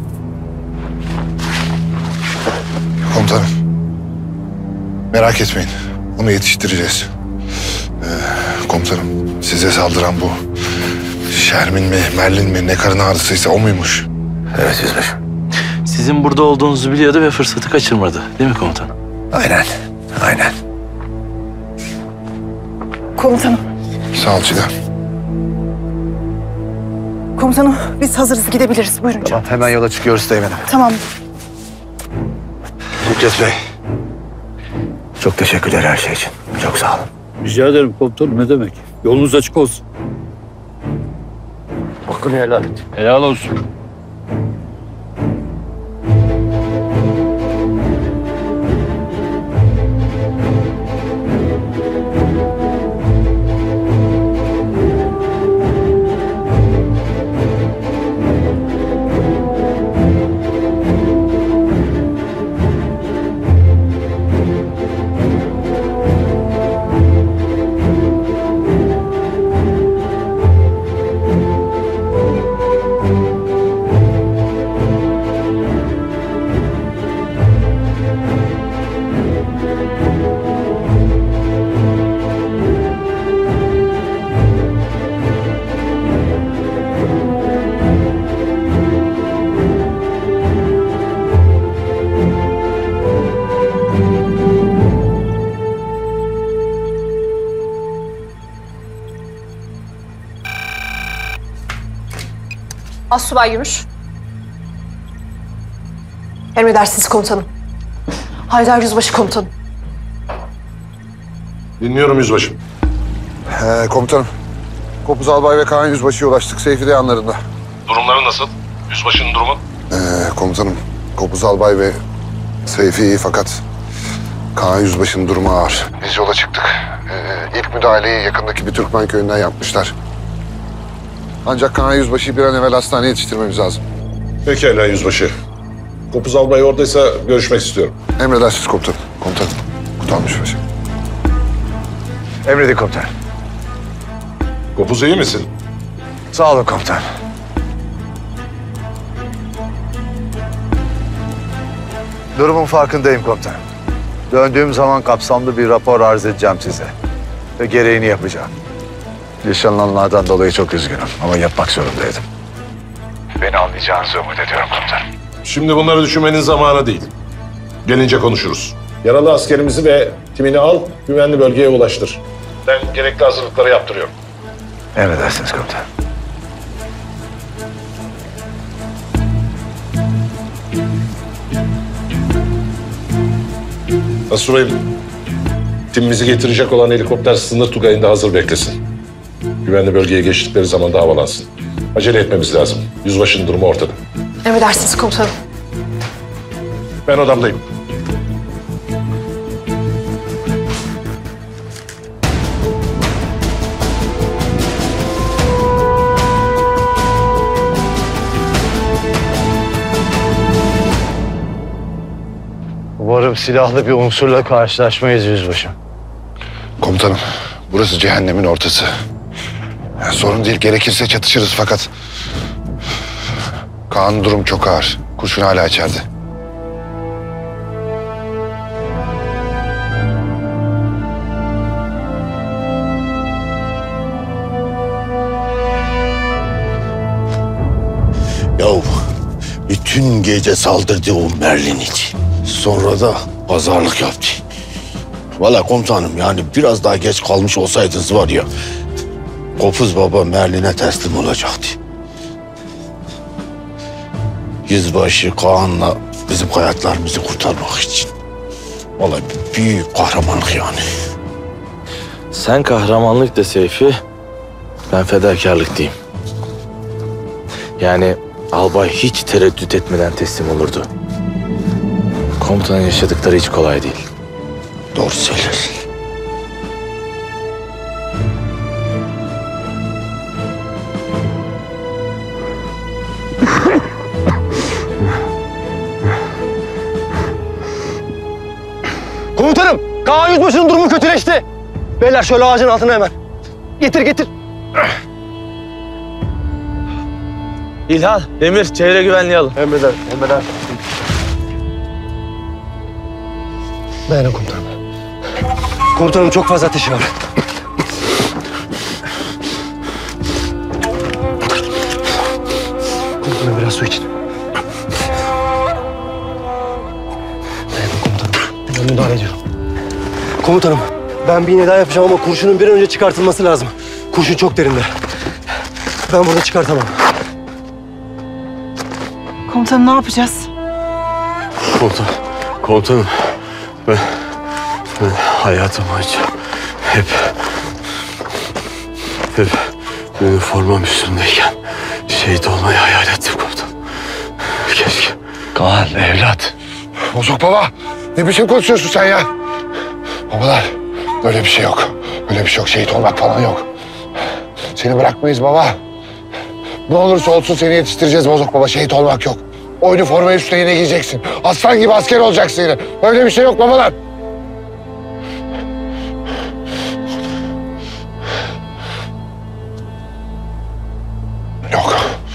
Komutanım. Merak etmeyin. Onu yetiştireceğiz. Komutanım size saldıran bu Şermin mi, Merlin mi, ne karın ağrısıysa o muymuş? Evet yüzbaşım. Sizin burada olduğunuzu biliyordu ve fırsatı kaçırmadı. Değil mi komutanım? Aynen, aynen. Komutanım. Sağ ol Çiğdem. Komutanım biz hazırız gidebiliriz. Buyurun canım. Hemen yola çıkıyoruz Teğmen'im. Tamam. Fikret Bey. Çok teşekkürler her şey için. Çok sağ olun. Rica ederim komutanım, ne demek. Yolunuz açık olsun. Hakkını helal et. Helal olsun. Astsubay Gümüş. Emredersiniz komutanım. Haydar Yüzbaşı komutanım. Dinliyorum yüzbaşım. Komutanım. Kopuz Albay ve Kaan Yüzbaşı'ya ulaştık. Seyfi de yanlarında. Durumları nasıl? Yüzbaşının durumu? Komutanım. Kopuz Albay ve Seyfi iyi fakat Kaan Yüzbaşı'nın durumu ağır. Biz yola çıktık. İlk müdahaleyi yakındaki bir Türkmen köyünden yapmışlar. Ancak Kaan Yüzbaşı'yı bir an evvel hastaneye yetiştirmemiz lazım. Pekala yüzbaşı. Kopuz Albay oradaysa görüşmek istiyorum. Emredersiniz komutanım. Komutanım. Komutanım Yüzbaşı. Emredin komutan. Kopuz iyi misin? Sağ olun komutan. Durumun farkındayım komutan. Döndüğüm zaman kapsamlı bir rapor arz edeceğim size. Ve gereğini yapacağım. Yaşananlardan dolayı çok üzgünüm ama yapmak zorundaydım. Beni anlayacağınızı umut ediyorum komutanım. Şimdi bunları düşünmenin zamanı değil. Gelince konuşuruz. Yaralı askerimizi ve timini al, güvenli bölgeye ulaştır. Ben gerekli hazırlıkları yaptırıyorum. Emredersiniz komutanım. Asubayım, timimizi getirecek olan helikopter sınır tugayında hazır beklesin. Güvenli bölgeye geçtikleri zaman da havalansın. Acele etmemiz lazım. Yüzbaşının durumu ortada. Emredersiniz komutanım. Ben odamdayım. Umarım silahlı bir unsurla karşılaşmayız yüzbaşım. Komutanım, burası cehennemin ortası. Sorun değil, gerekirse çatışırız fakat... Kaan'ın durum çok ağır. Kurşun hala içeride. Yahu bütün gece saldırdı o Merlin için. Sonra da pazarlık yaptı. Vallahi komutanım yani biraz daha geç kalmış olsaydınız var ya... Kopuz Baba Merlin'e teslim olacaktı. Yüzbaşı Kaan'la bizim hayatlarımızı kurtarmak için. Vallahi büyük kahramanlık yani. Sen kahramanlık de Seyfi, ben fedakarlık diyeyim. Yani albay hiç tereddüt etmeden teslim olurdu. Komutanın yaşadıkları hiç kolay değil. Doğru söylüyorsun. Komutanım, Kaan Yüzbaşı'nın durumu kötüleşti. Beyler şöyle ağacın altına hemen. Getir, getir. İlhan, Demir, çevre güvenliği alın. Emreder, emreder. Dayanın komutanım. Komutanım çok fazla ateşi var. biraz su için. Komutanım, ben müdahale ediyorum. Komutanım, ben bir iğne daha yapacağım ama kurşunun bir an önce çıkartılması lazım. Kurşun çok derinde. Ben burada çıkartamam. Komutanım ne yapacağız? Komutanım, ben hayatım boyunca hep üniformam üstündeyken şehit olmayı hayal ettim komutanım. Keşke. Kaan evlat. Bozok baba. Ne biçim konuşuyorsun sen ya? Babalar öyle bir şey yok. Öyle bir şey yok. Şehit olmak falan yok. Seni bırakmayız baba. Ne olursa olsun seni yetiştireceğiz Bozok baba. Şehit olmak yok. O üniformayı üstüne yine giyeceksin. Aslan gibi asker olacaksın yine. Öyle bir şey yok babalar. Yok.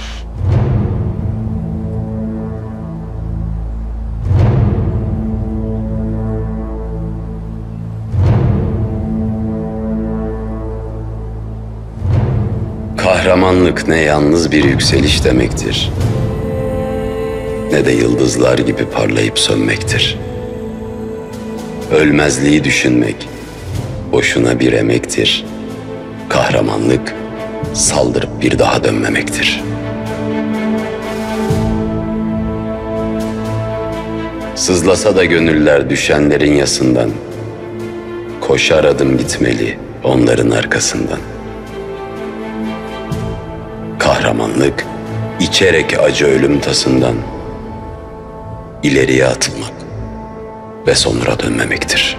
Kahramanlık ne yalnız bir yükseliş demektir, ne de yıldızlar gibi parlayıp sönmektir. Ölmezliği düşünmek boşuna bir emektir. Kahramanlık saldırıp bir daha dönmemektir. Sızlasa da gönüller düşenlerin yasından, koşar adım gitmeli onların arkasından. Kahramanlık, içerek acı ölüm tasından ileriye atılmak ve sonra dönmemektir.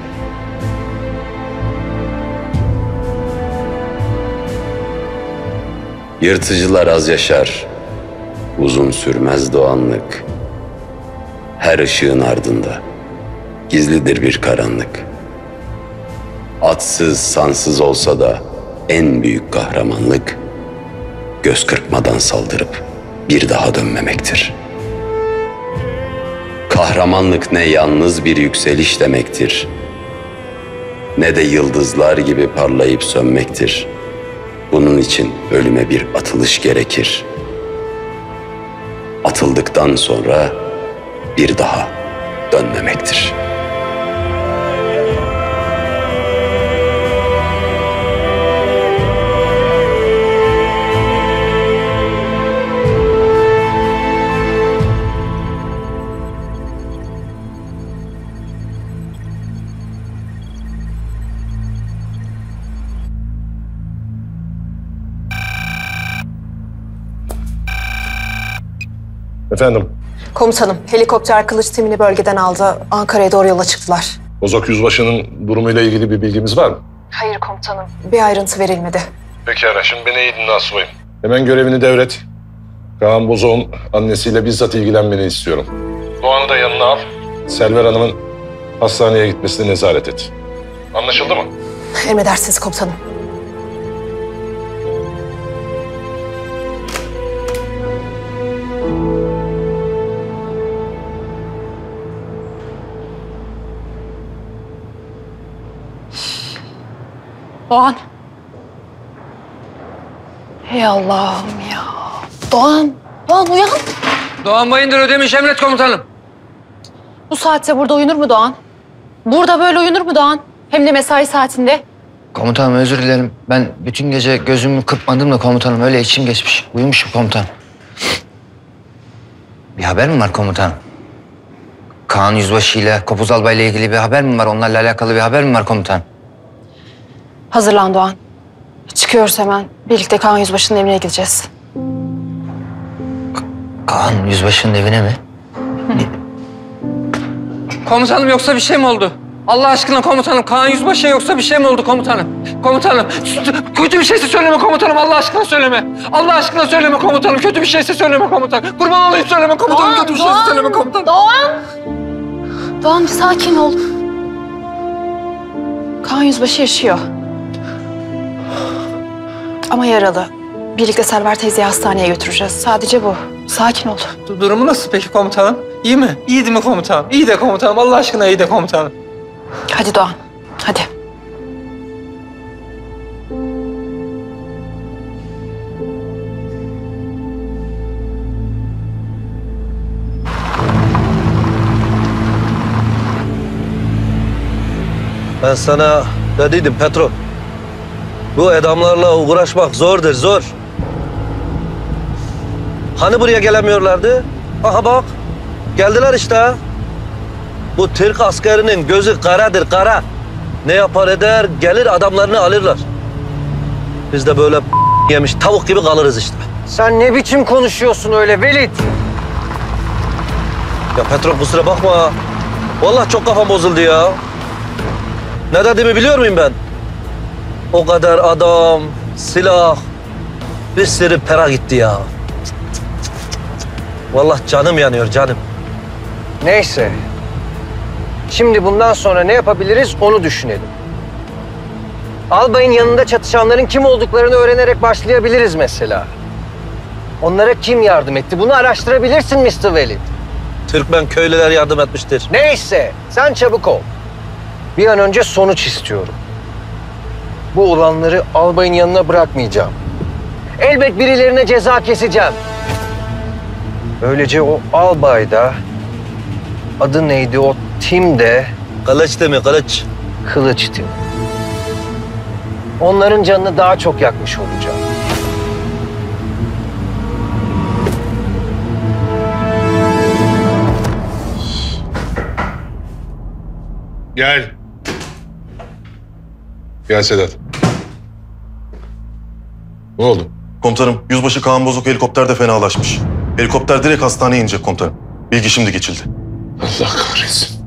Yırtıcılar az yaşar, uzun sürmez doğanlık. Her ışığın ardında gizlidir bir karanlık. Atsız, sansız olsa da en büyük kahramanlık, göz kırpmadan saldırıp bir daha dönmemektir. Kahramanlık ne yalnız bir yükseliş demektir, ne de yıldızlar gibi parlayıp sönmektir. Bunun için ölüme bir atılış gerekir. Atıldıktan sonra bir daha dönmemektir. Efendim, Komutanım, helikopter kılıç timini bölgeden aldı. Ankara'ya doğru yola çıktılar. Bozok Yüzbaşı'nın durumuyla ilgili bir bilgimiz var mı? Hayır komutanım. Bir ayrıntı verilmedi. Pekala, şimdi beni iyi dinle asubayım. Hemen görevini devret. Kaan Bozok'un annesiyle bizzat ilgilenmeni istiyorum. Doğan'ı da yanına al. Selver Hanım'ın hastaneye gitmesine nezaret et. Anlaşıldı mı? Emredersiniz komutanım. Doğan. Hey Allah'ım ya. Doğan. Doğan uyan. Doğan Bayındır ödemiş emret komutanım. Bu saatte burada uyunur mu Doğan? Burada böyle uyunur mu Doğan? Hem de mesai saatinde. Komutanım özür dilerim. Ben bütün gece gözümü kırpmadım da komutanım. Öyle içim geçmiş. Uyumuşum komutanım. Bir haber mi var komutanım? Kaan Yüzbaşı ile Kopuz Albay ile ilgili bir haber mi var? Onlarla alakalı bir haber mi var komutanım? Hazırlan Doğan. Çıkıyoruz hemen. Birlikte Kaan Yüzbaşı'nın evine gideceğiz. Kaan Yüzbaşı'nın evine mi? Komutanım yoksa bir şey mi oldu? Allah aşkına komutanım, Kaan Yüzbaşı'ya yoksa bir şey mi oldu komutanım? Komutanım, kötü bir şeyse söyleme komutanım, Allah aşkına söyleme. Allah aşkına söyleme komutanım, kötü bir şeyse söyleme komutanım. Kurban olayım söyleme komutanım, Doğan, kötü bir şeyse söyleme komutanım. Doğan! Doğan bir sakin ol. Kaan Yüzbaşı yaşıyor. Ama yaralı. Birlikte Selver teyzeyi hastaneye götüreceğiz. Sadece bu. Sakin ol. Durumu nasıl peki komutanım? İyi mi? İyi değil mi komutanım? İyi de komutanım, Allah aşkına iyi de komutanım. Hadi Doğan, hadi. Ben sana dediydim Petro. Bu adamlarla uğraşmak zordur, zor. Hani buraya gelemiyorlardı? Aha bak, geldiler işte. Bu Türk askerinin gözü karadır, kara. Ne yapar eder, gelir adamlarını alırlar. Biz de böyle yemiş tavuk gibi kalırız işte. Sen ne biçim konuşuyorsun öyle Velid? Ya Petro kusura bakma. Vallahi çok kafam bozuldu ya. Ne dediğimi biliyor muyum ben? O kadar adam, silah, bir sürü para gitti ya. Vallahi canım yanıyor, canım. Neyse. Şimdi bundan sonra ne yapabiliriz onu düşünelim. Albayın yanında çatışanların kim olduklarını öğrenerek başlayabiliriz mesela. Onlara kim yardım etti bunu araştırabilirsin Mr. Velid. Türkmen köylüler yardım etmiştir. Neyse, sen çabuk ol. Bir an önce sonuç istiyorum. Bu olanları albayın yanına bırakmayacağım. Elbet birilerine ceza keseceğim. Böylece o albay da, adı neydi o Tim de... Kılıç değil mi, Kılıç? Kılıç Tim. Onların canını daha çok yakmış olacağım. Gel. Gel Sedat. Ne oldu? Komutanım, Yüzbaşı Kaan Bozok helikopterde fenalaşmış. Helikopter direkt hastaneye inecek komutanım. Bilgi şimdi geçildi. Allah kahretsin.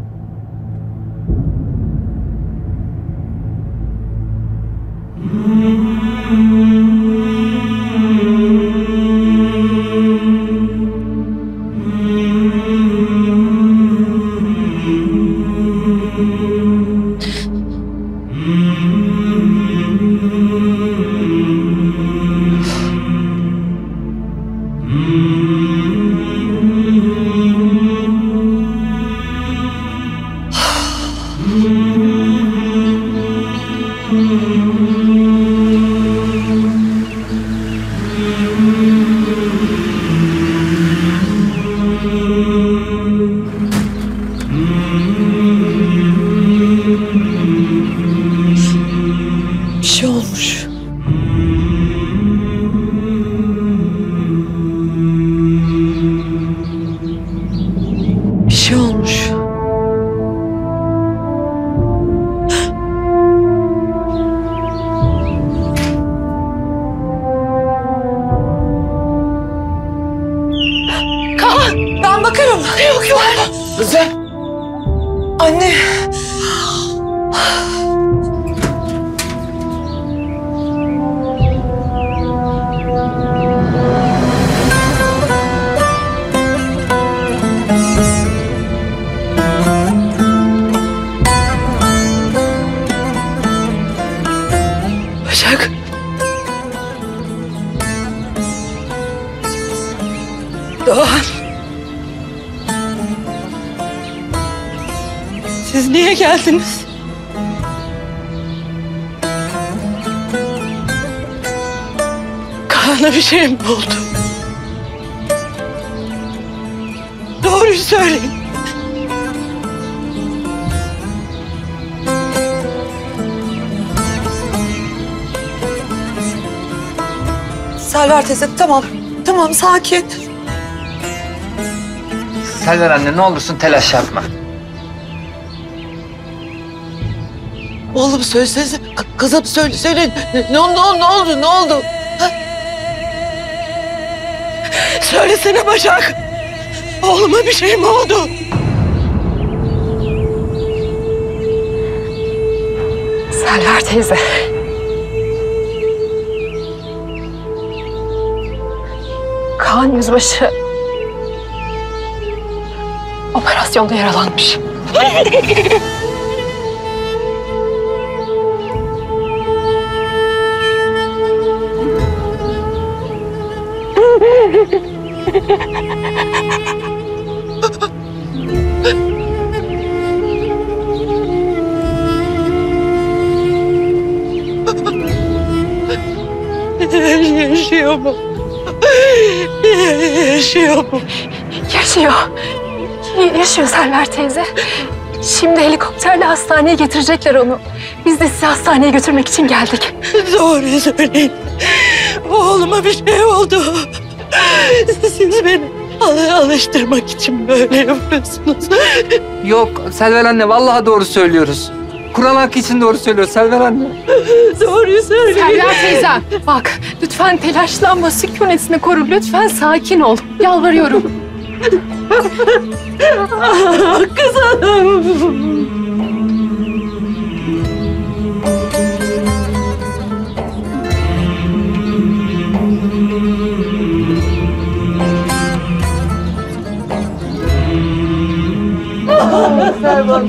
Bir şey olmuş. Bir şey olmuş. Kaan, ben bakarım. Yok yok. Rıza. Anne. Başak. Doğan. Siz niye geldiniz? Kaan'a bir şey mi oldu? Doğruyu söyleyin. Selver teyze tamam. Tamam sakin. Selver anne ne olursun telaş yapma. Oğlum söylesenize. Kızım söyleyin. Ne oldu? Ha? Söylesene Başak. Oğluma bir şey mi oldu? Selver teyze. Kaan Yüzbaşı operasyonda yaralanmış. Yaşıyor mu? Yaşıyor Selver teyze. Şimdi helikopterle hastaneye getirecekler onu. Biz de sizi hastaneye götürmek için geldik. Doğru söyleyin. Oğluma bir şey oldu. Siz beni alıştırmak için böyle yapıyorsunuz. Yok Selver anne vallahi doğru söylüyoruz. Kur'an hakkı için doğru söylüyor Selver anne. Doğruyu söyleyin. Selver teyzem bak lütfen telaşlanma, sükunetini koru. Lütfen sakin ol. Yalvarıyorum. Kızım. Servan'ım.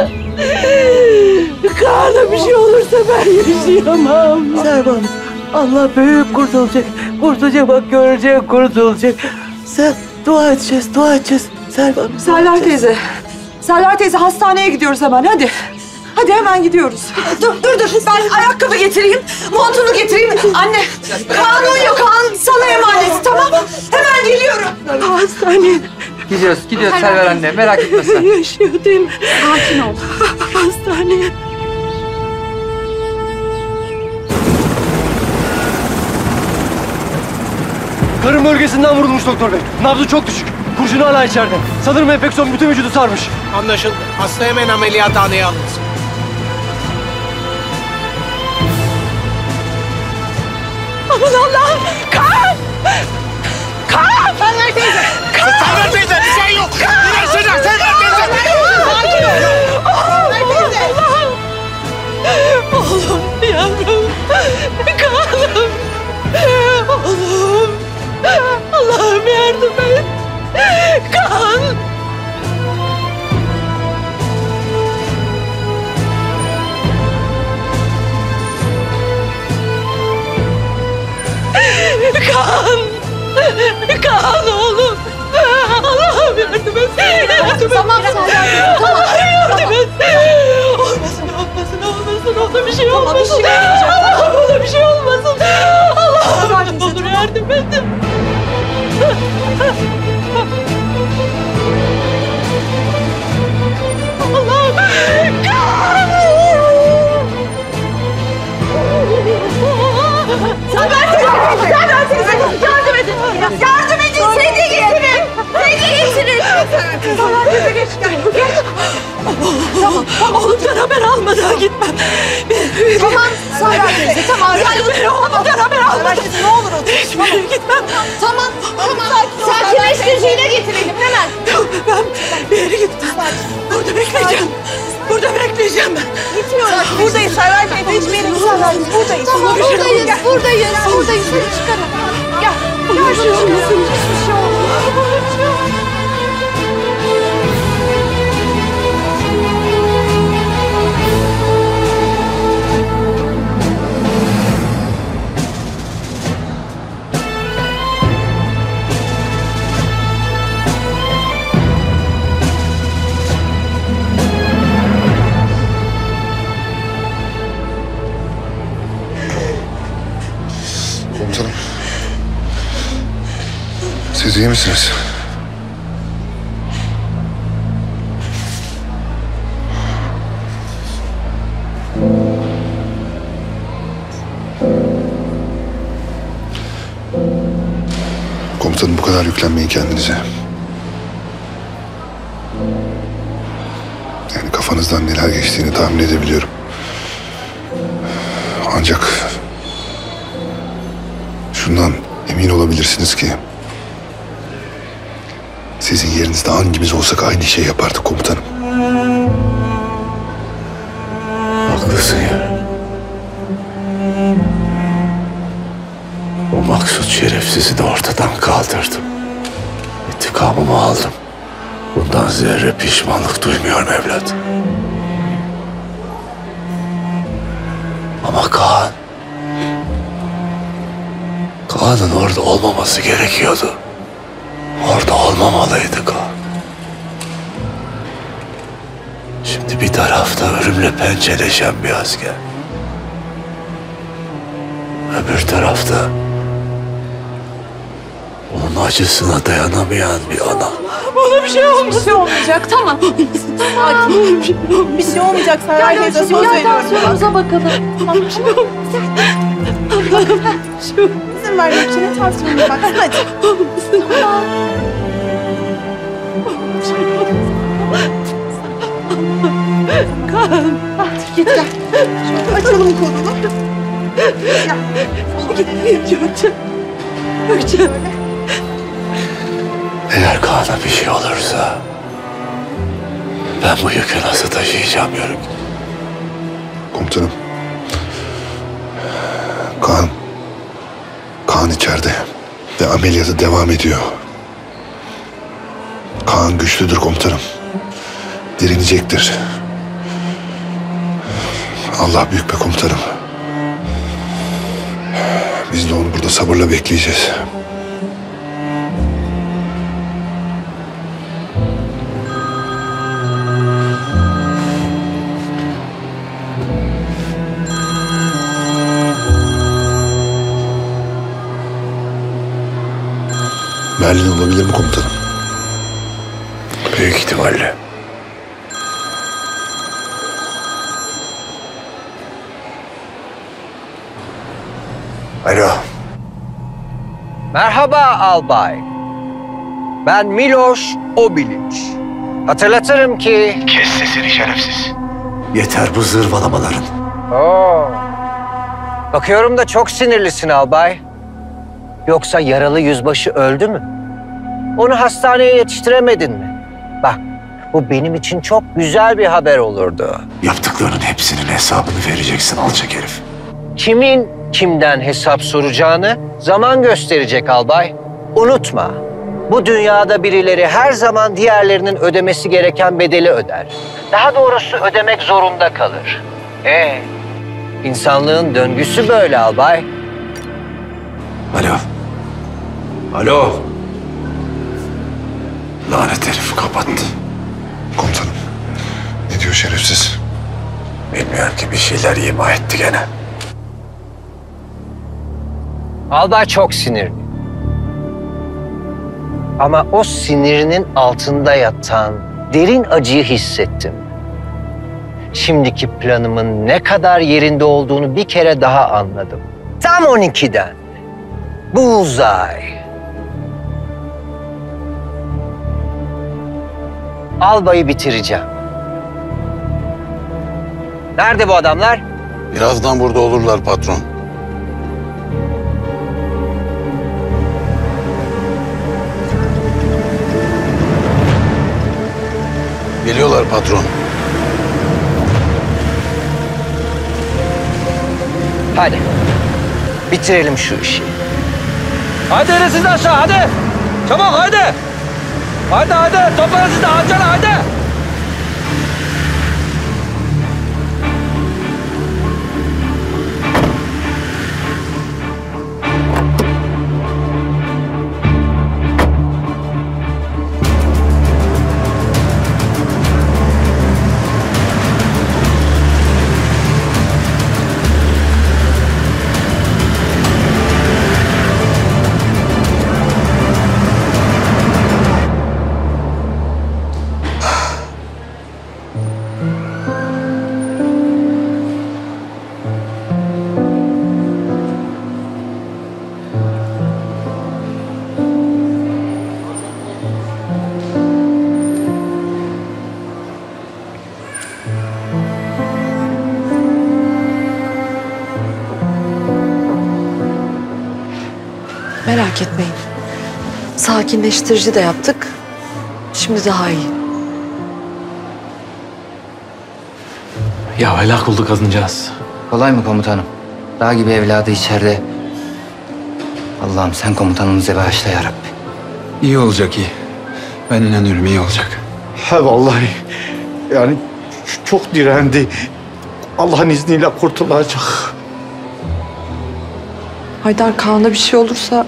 Kaan'a bir şey olursa ben yaşayamam. Servan'ım. Allah büyük kurtulacak. Kurtulacak bak görecek kurtulacak. Sen dua edeceğiz, dua edeceğiz. Servan'ım. Selver teyze. Selver teyze hastaneye gidiyoruz hemen hadi. Hadi hemen gidiyoruz. Dur. Ben ayakkabı getireyim. Montunu getireyim. Anne. Kaan uyuyor. Kaan sana emanet tamam mı? Hemen geliyorum. Hastaneye. Gidiyoruz Selver anne merak etme sen. Yaşıyor değil mi? Sakin ol. Hastaneye. Karın bölgesinden vurulmuş doktor bey. Nabzı çok düşük. Kurşun hala içeride. Sanırım enfeksiyon bütün vücudu sarmış. Anlaşıldı. Hasta hemen ameliyathaneye alınsın. Aman Allah'ım! Kaan! Kaan! Selver teyze! Selver teyze bir şey yok! Selver teyze! Sakin ol! Selver teyze! Oğlum, yavrum! Kaan'ım! Oğlum! Allah'ım yardım et! Kaan! Kaan! Kaan oğlum! Allah'ım yardım et! Tamam Selver. Tamam. Yardım et! Olmasın. Ona bir şey olmasın. Allah'ım ona bir şey olmasın. Allah'ım ne olur yardım et. Allah'ım! Kaan! Selver teyze! Yardım edin! Yardım edin! Sedye getirin! Sedye getirin! Selver teyze geç. Tamam. Oğlumdan haber almadan gitmem. Tamam Selver teyze tamam. Oğlumdan haber almadan. Ne olur otur. Hiçbir yere gitmem. Tamam. Sakinleştiriciyle getirelim hemen. Ben bir yere gitmem. Burada bekleyeceğim. Burada bekleyeceğim ben. Gitmiyoruz. Buradayız Selver teyze. Hiçbir yere gitmiyoruz. Buradayız. Tamam buradayız. Hadi çıkalım. Gel. Bir şey olmasın. Hiçbir şey olmaz. Komutanım. Siz iyi misiniz? Komutanım bu kadar yüklenmeyin kendinize. Yani kafanızdan neler geçtiğini tahmin edebiliyorum. Ancak şundan emin olabilirsiniz ki sizin yerinizde hangimiz olsak aynı şeyi yapardık komutanım. Haklısın ya. O maksut şerefsizi de ortadan kaldırdım. İntikamımı aldım. Bundan zerre pişmanlık duymuyorum evlat. Ama Kaan'ın orada olmaması gerekiyordu. Orada olmamalıydı Kaan. Şimdi bir tarafta ölümle pençeleşen bir asker. Öbür tarafta Onun acısına dayanamayan bir ana. Bana bir şey olmayacak. Bir şey olmayacak, tamam. Sakin. Bir şey olmayacak Server teyze, söz veriyorum. Tansiyonumuza bakalım. Tamam. İzin ver Gökçen'e tansiyonuna baksın hadi. Tamam. Kaan. Git gel. Şöyle açalım kolunu. Gel. Gökçen. Gökçen. Eğer Kaan'a bir şey olursa ben bu yükü nasıl taşıyacağım Yörük? Komutanım. Kaan içeride ve ameliyatı devam ediyor. Kaan güçlüdür komutanım. Direnecektir. Allah büyük be komutanım. Biz de onu burada sabırla bekleyeceğiz. Merlin olabilir mi komutanım? Büyük ihtimalle. Alo. Merhaba albay. Ben Miloš Obilić. Hatırlatırım ki... Kes sesini şerefsiz. Yeter bu zırvalamaların. Oo. Bakıyorum da çok sinirlisin albay. Yoksa yaralı yüzbaşı öldü mü? Onu hastaneye yetiştiremedin mi? Bak, bu benim için çok güzel bir haber olurdu. Yaptıklarının hepsinin hesabını vereceksin alçak herif. Kimin kimden hesap soracağını zaman gösterecek albay. Unutma, bu dünyada birileri her zaman diğerlerinin ödemesi gereken bedeli öder. Daha doğrusu ödemek zorunda kalır. İnsanlığın döngüsü böyle albay. Alo. Alo. Lanet herif kapattı. Komutanım. Ne diyor şerefsiz? Bilmiyorum ki bir şeyler ima etti gene. Albay çok sinirli. Ama o sinirinin altında yatan derin acıyı hissettim. Şimdiki planımın ne kadar yerinde olduğunu bir kere daha anladım. Tam 12'den. Bullseye. Albayı bitireceğim. Nerede bu adamlar? Birazdan burada olurlar patron. Geliyorlar patron. Hadi. Bitirelim şu işi. Hadi hele siz aşağı hadi. Çabuk hadi. Hadi toplanın siz de acele hadi. Merak etmeyin. Sakinleştirici de yaptık. Şimdi daha iyi. Ya helak oldu kadıncağız. Kolay mı komutanım? Dağ gibi evladı içeride. Allah'ım sen komutanımızı bağışla ya Rabbi. İyi olacak iyi. Ben inanıyorum iyi olacak. He vallahi. Yani çok direndi. Allah'ın izniyle kurtulacak. Haydar, Kaan'a bir şey olursa...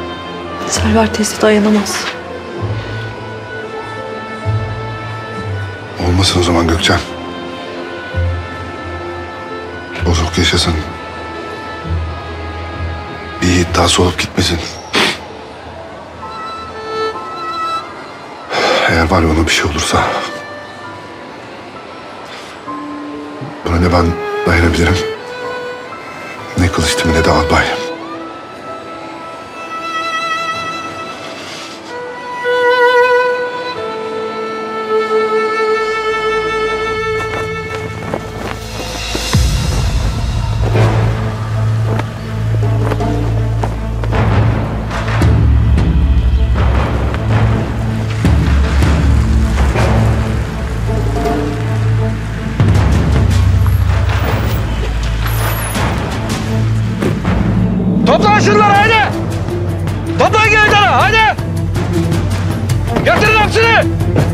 Server teyze dayanamaz. olmasın o zaman Gökçen. Bozok yaşasın. Bir iddiası olup gitmesin. Eğer var ya ona bir şey olursa... buna ne ben dayanabilirim, ne Kılıç Timi ne de albay. Toplayın şunları hadi! Toplayın geri hadi! Getirin hepsini!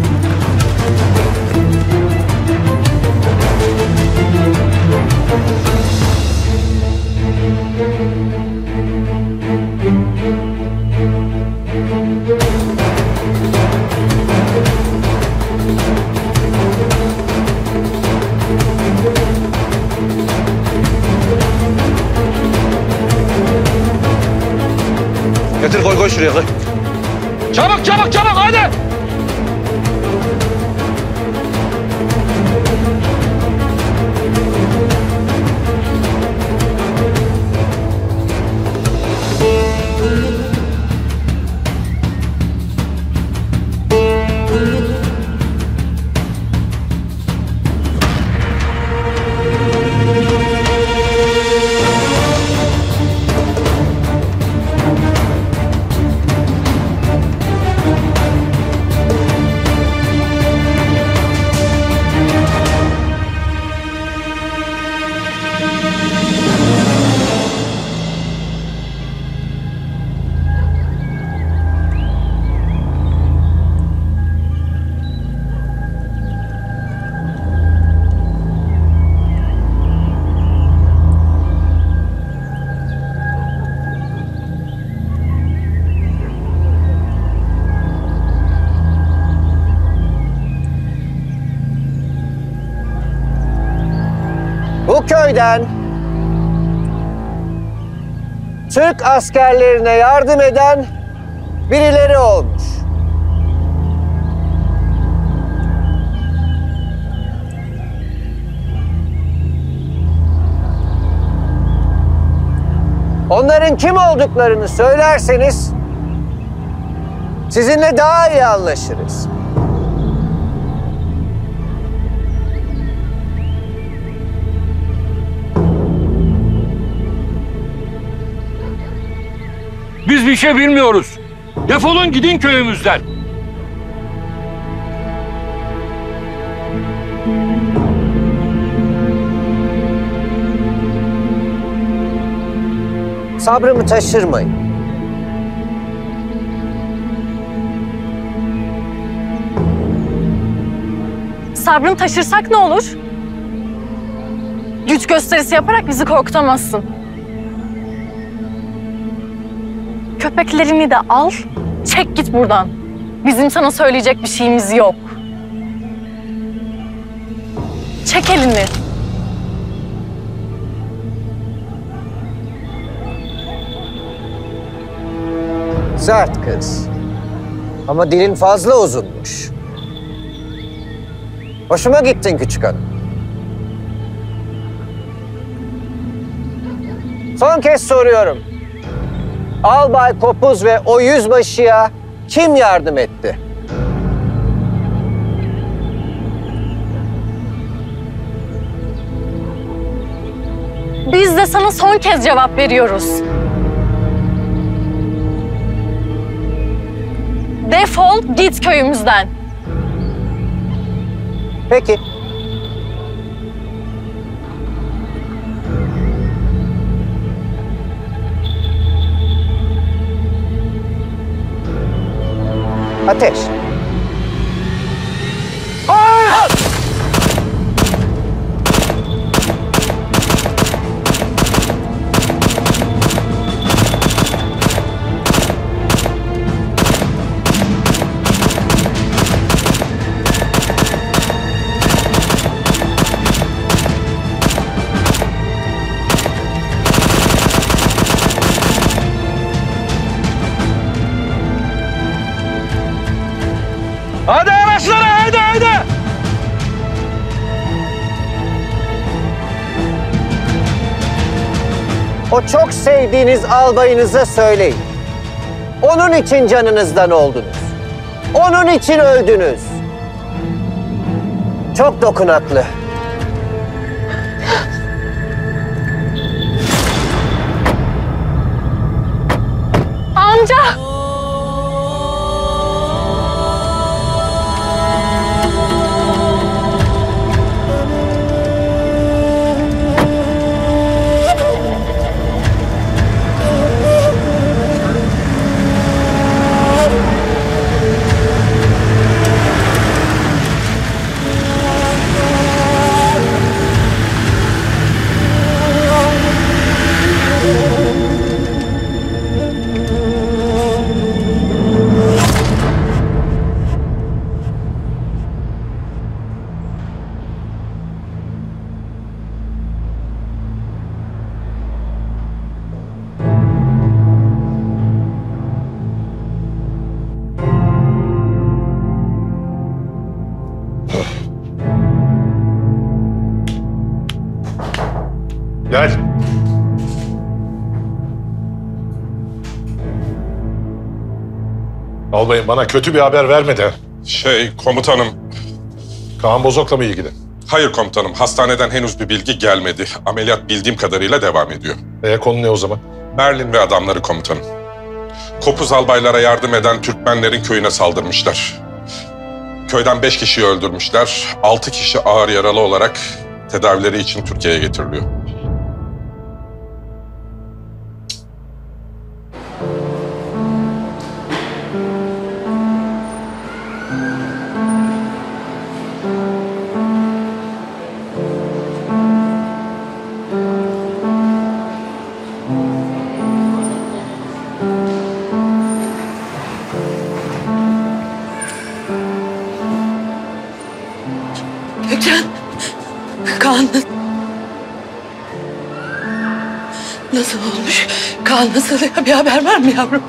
Getir koy şuraya koy. Çabuk çabuk çabuk hadi! Bu köyden Türk askerlerine yardım eden birileri olmuş. Onların kim olduklarını söylerseniz sizinle daha iyi anlaşırız. Biz bir şey bilmiyoruz. Defolun gidin köyümüzden. Sabrımı taşırmayın. Sabrını taşırsak ne olur? Güç gösterisi yaparak bizi korkutamazsın. Köpeklerini de al, çek git buradan. Bizim sana söyleyecek bir şeyimiz yok. Çek elini. Sert kız. Ama dilin fazla uzunmuş. Hoşuma gittin küçük hanım. Son kez soruyorum. Albay Kopuz ve o yüzbaşıya kim yardım etti? Biz de sana son kez cevap veriyoruz. Defol git köyümüzden. Peki. Ateş. o çok sevdiğiniz albayınıza söyleyin. Onun için canınızdan oldunuz. Onun için öldünüz. Çok dokunaklı. Amca! Gel. Albayım bana kötü bir haber vermedi. Komutanım. Kaan Bozok'la mı ilgili? Hayır komutanım. Hastaneden henüz bir bilgi gelmedi. Ameliyat bildiğim kadarıyla devam ediyor. Konu ne o zaman? Berlin ve adamları komutanım. Kopuz albaylara yardım eden Türkmenlerin köyüne saldırmışlar. Köyden 5 kişiyi öldürmüşler. 6 kişi ağır yaralı olarak tedavileri için Türkiye'ye getiriliyor. Gökçen, Kaan nasıl olmuş? Kaan nasıl? Bir haber var mı yavrum?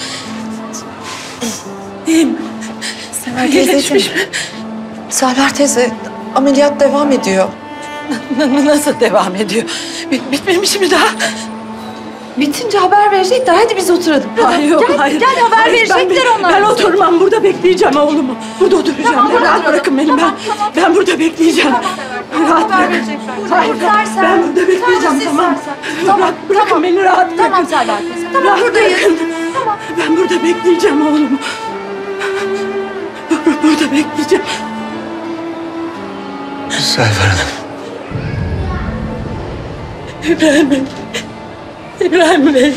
İyi mi? İyileşmiş mi? Server teyze, ameliyat devam ediyor. Nasıl devam ediyor? Bitmemiş mi daha? Bitince haber verecekler. Hadi biz oturalım. Hayır, yok, hayır. Gel haber verecekler onlar. Ben oturmam. Burada bekleyeceğim oğlumu. Burada oturacağım. Tamam, Rahat bırakın beni. Ben burada bekleyeceğim. Rahat bırakın. Hayır, ben burada bekleyeceğim. Tamam. Bırakın beni rahat bırakın. Tamam Server teyze. Tamam Rahat buradayız. bırakın. Tamam. Ben burada bekleyeceğim oğlumu. Burada bekleyeceğim. Server Hanım. İbrahim Bey.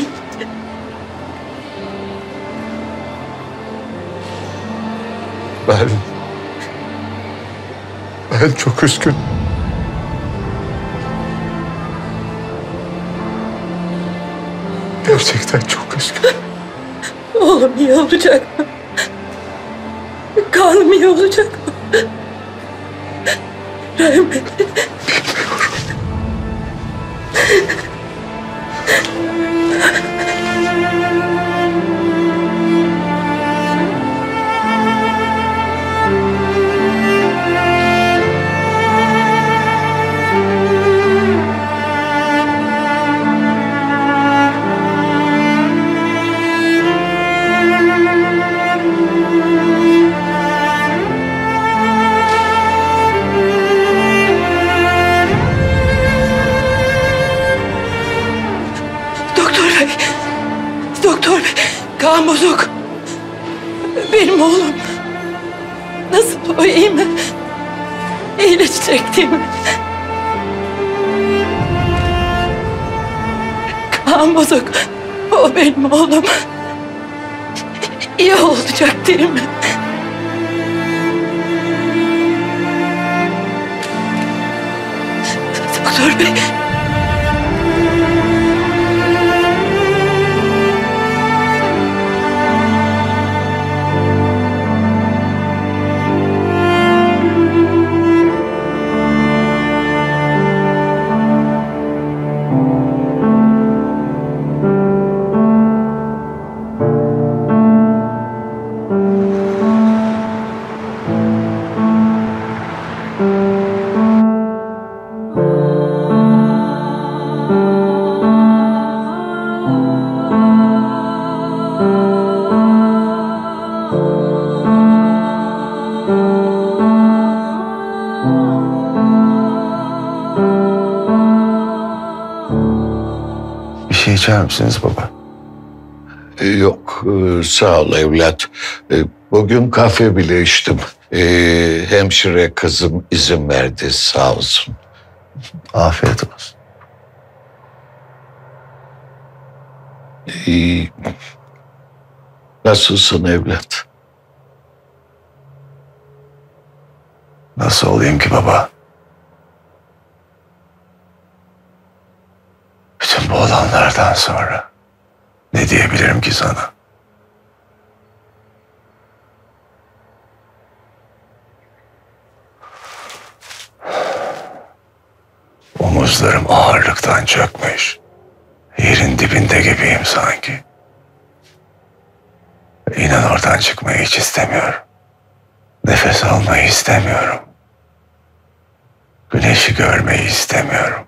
Ben çok üzgünüm. Gerçekten çok üzgünüm. Oğlum iyi olacak mı? Kaan'ım iyi olacak mı? İbrahim Bey. Doktor bey, Kaan Bozok. Benim oğlum. Nasıl, o iyi mi? İyileşecek değil mi? Kaan Bozok, o benim oğlum. İyi olacak değil mi? Doktor bey. şey içer misiniz baba? Yok, sağ ol evlat. Bugün kahve bile içtim. Hemşire kızım izin verdi, sağ olsun. Afiyet olsun. Nasılsın evlat? Nasıl olayım ki baba? Bütün bu olanlardan sonra ne diyebilirim ki sana? Omuzlarım ağırlıktan çökmüş. Yerin dibinde gibiyim sanki. İnan oradan çıkmayı hiç istemiyorum. Nefes almayı istemiyorum. Güneşi görmeyi istemiyorum.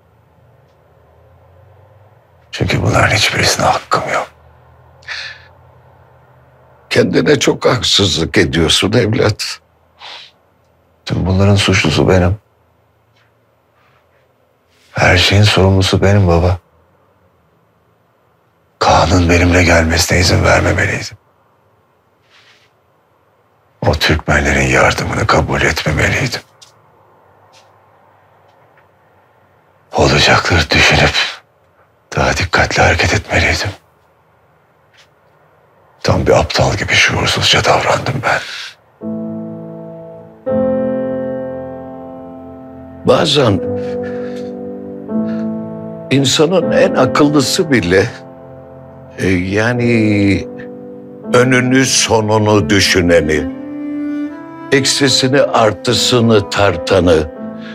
Çünkü bunların hiçbirisine hakkım yok. Kendine çok haksızlık ediyorsun evlat. Tüm bunların suçlusu benim. Her şeyin sorumlusu benim baba. Kaan'ın benimle gelmesine izin vermemeliydim. O Türkmenlerin yardımını kabul etmemeliydim. Olacakları düşünüp daha dikkatli hareket etmeliydim. Tam bir aptal gibi şuursuzca davrandım ben. Bazen insanın en akıllısı bile yani önünü sonunu düşüneni, eksisini artısını tartanı,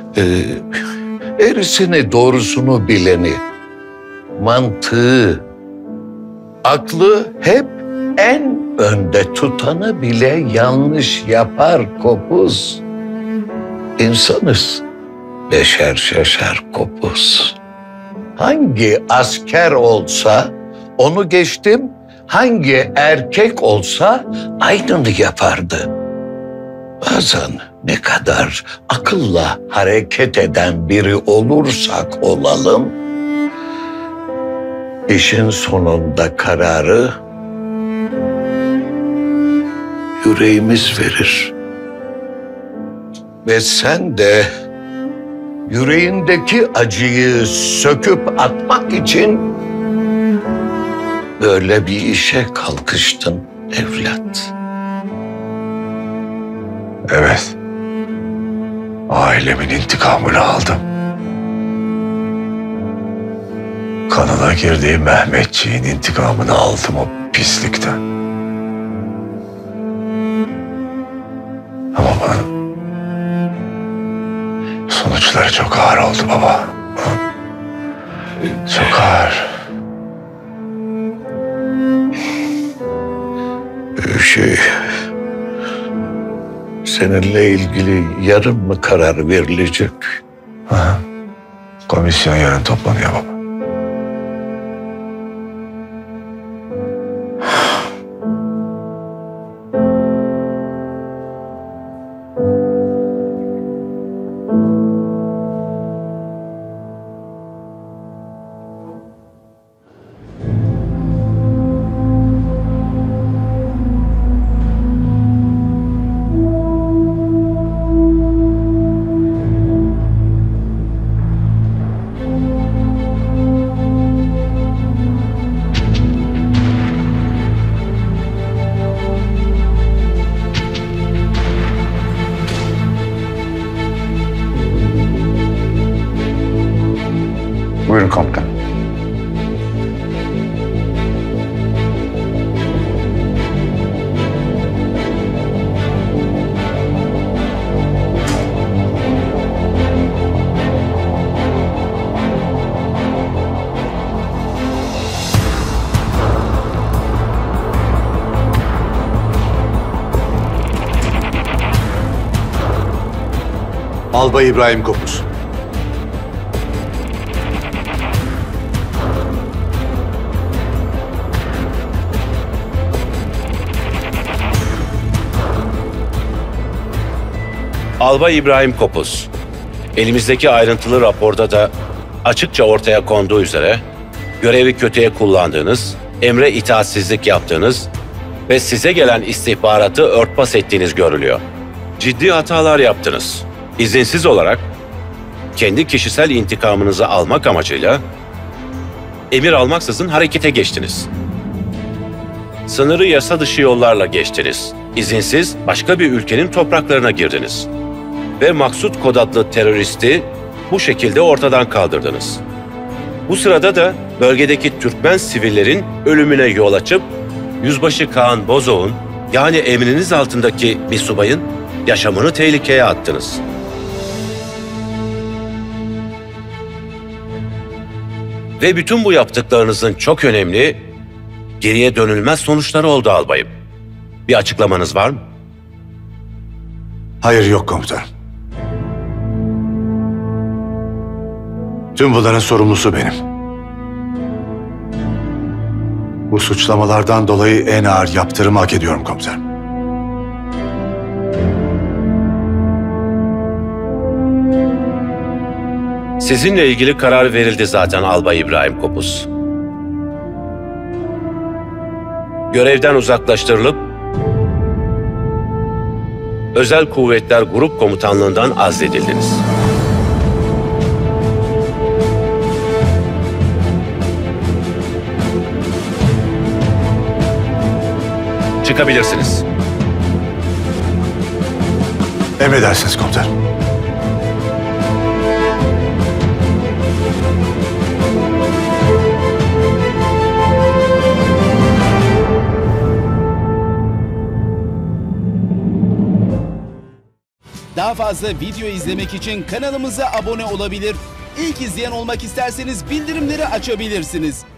erisini doğrusunu bileni, mantığı, aklı hep en önde tutanı bile yanlış yapar Kopuz. İnsanız, beşer şaşar Kopuz. Hangi asker olsa onu geçtim, hangi erkek olsa aynını yapardı. Bazen ne kadar akılla hareket eden biri olursak olalım, işin sonunda kararı yüreğimiz verir. Ve sen de yüreğindeki acıyı söküp atmak için böyle bir işe kalkıştın evlat. Evet. Ailemin intikamını aldım. Kanına girdiği Mehmetçiğin intikamını aldım o pislikten. Ama bunun sonuçları çok ağır oldu baba. Çok ağır. Seninle ilgili yarın mı karar verilecek? Aha. Komisyon yarın toplanıyor baba. Buyurun komutan. Albay İbrahim Kopuz. Albay İbrahim Kopuz, elimizdeki ayrıntılı raporda da açıkça ortaya konduğu üzere görevi kötüye kullandığınız, emre itaatsizlik yaptığınız ve size gelen istihbaratı örtbas ettiğiniz görülüyor. Ciddi hatalar yaptınız. İzinsiz olarak kendi kişisel intikamınızı almak amacıyla emir almaksızın harekete geçtiniz. Sınırı yasa dışı yollarla geçtiniz. İzinsiz başka bir ülkenin topraklarına girdiniz. Ve Maksut Kod adlı teröristi bu şekilde ortadan kaldırdınız. Bu sırada da bölgedeki Türkmen sivillerin ölümüne yol açıp Yüzbaşı Kaan Bozok'un, yani emriniz altındaki bir subayın yaşamını tehlikeye attınız. Ve bütün bu yaptıklarınızın çok önemli, geriye dönülmez sonuçları oldu albayım. Bir açıklamanız var mı? Hayır, yok komutanım. Tüm bunların sorumlusu benim. Bu suçlamalardan dolayı en ağır yaptırımı hak ediyorum komutanım. Sizinle ilgili karar verildi zaten Albay İbrahim Kopuz. Görevden uzaklaştırılıp Özel Kuvvetler Grup Komutanlığından azledildiniz. Çıkabilirsiniz. Emredersiniz komutanım. Daha fazla video izlemek için kanalımıza abone olabilir. İlk izleyen olmak isterseniz bildirimleri açabilirsiniz.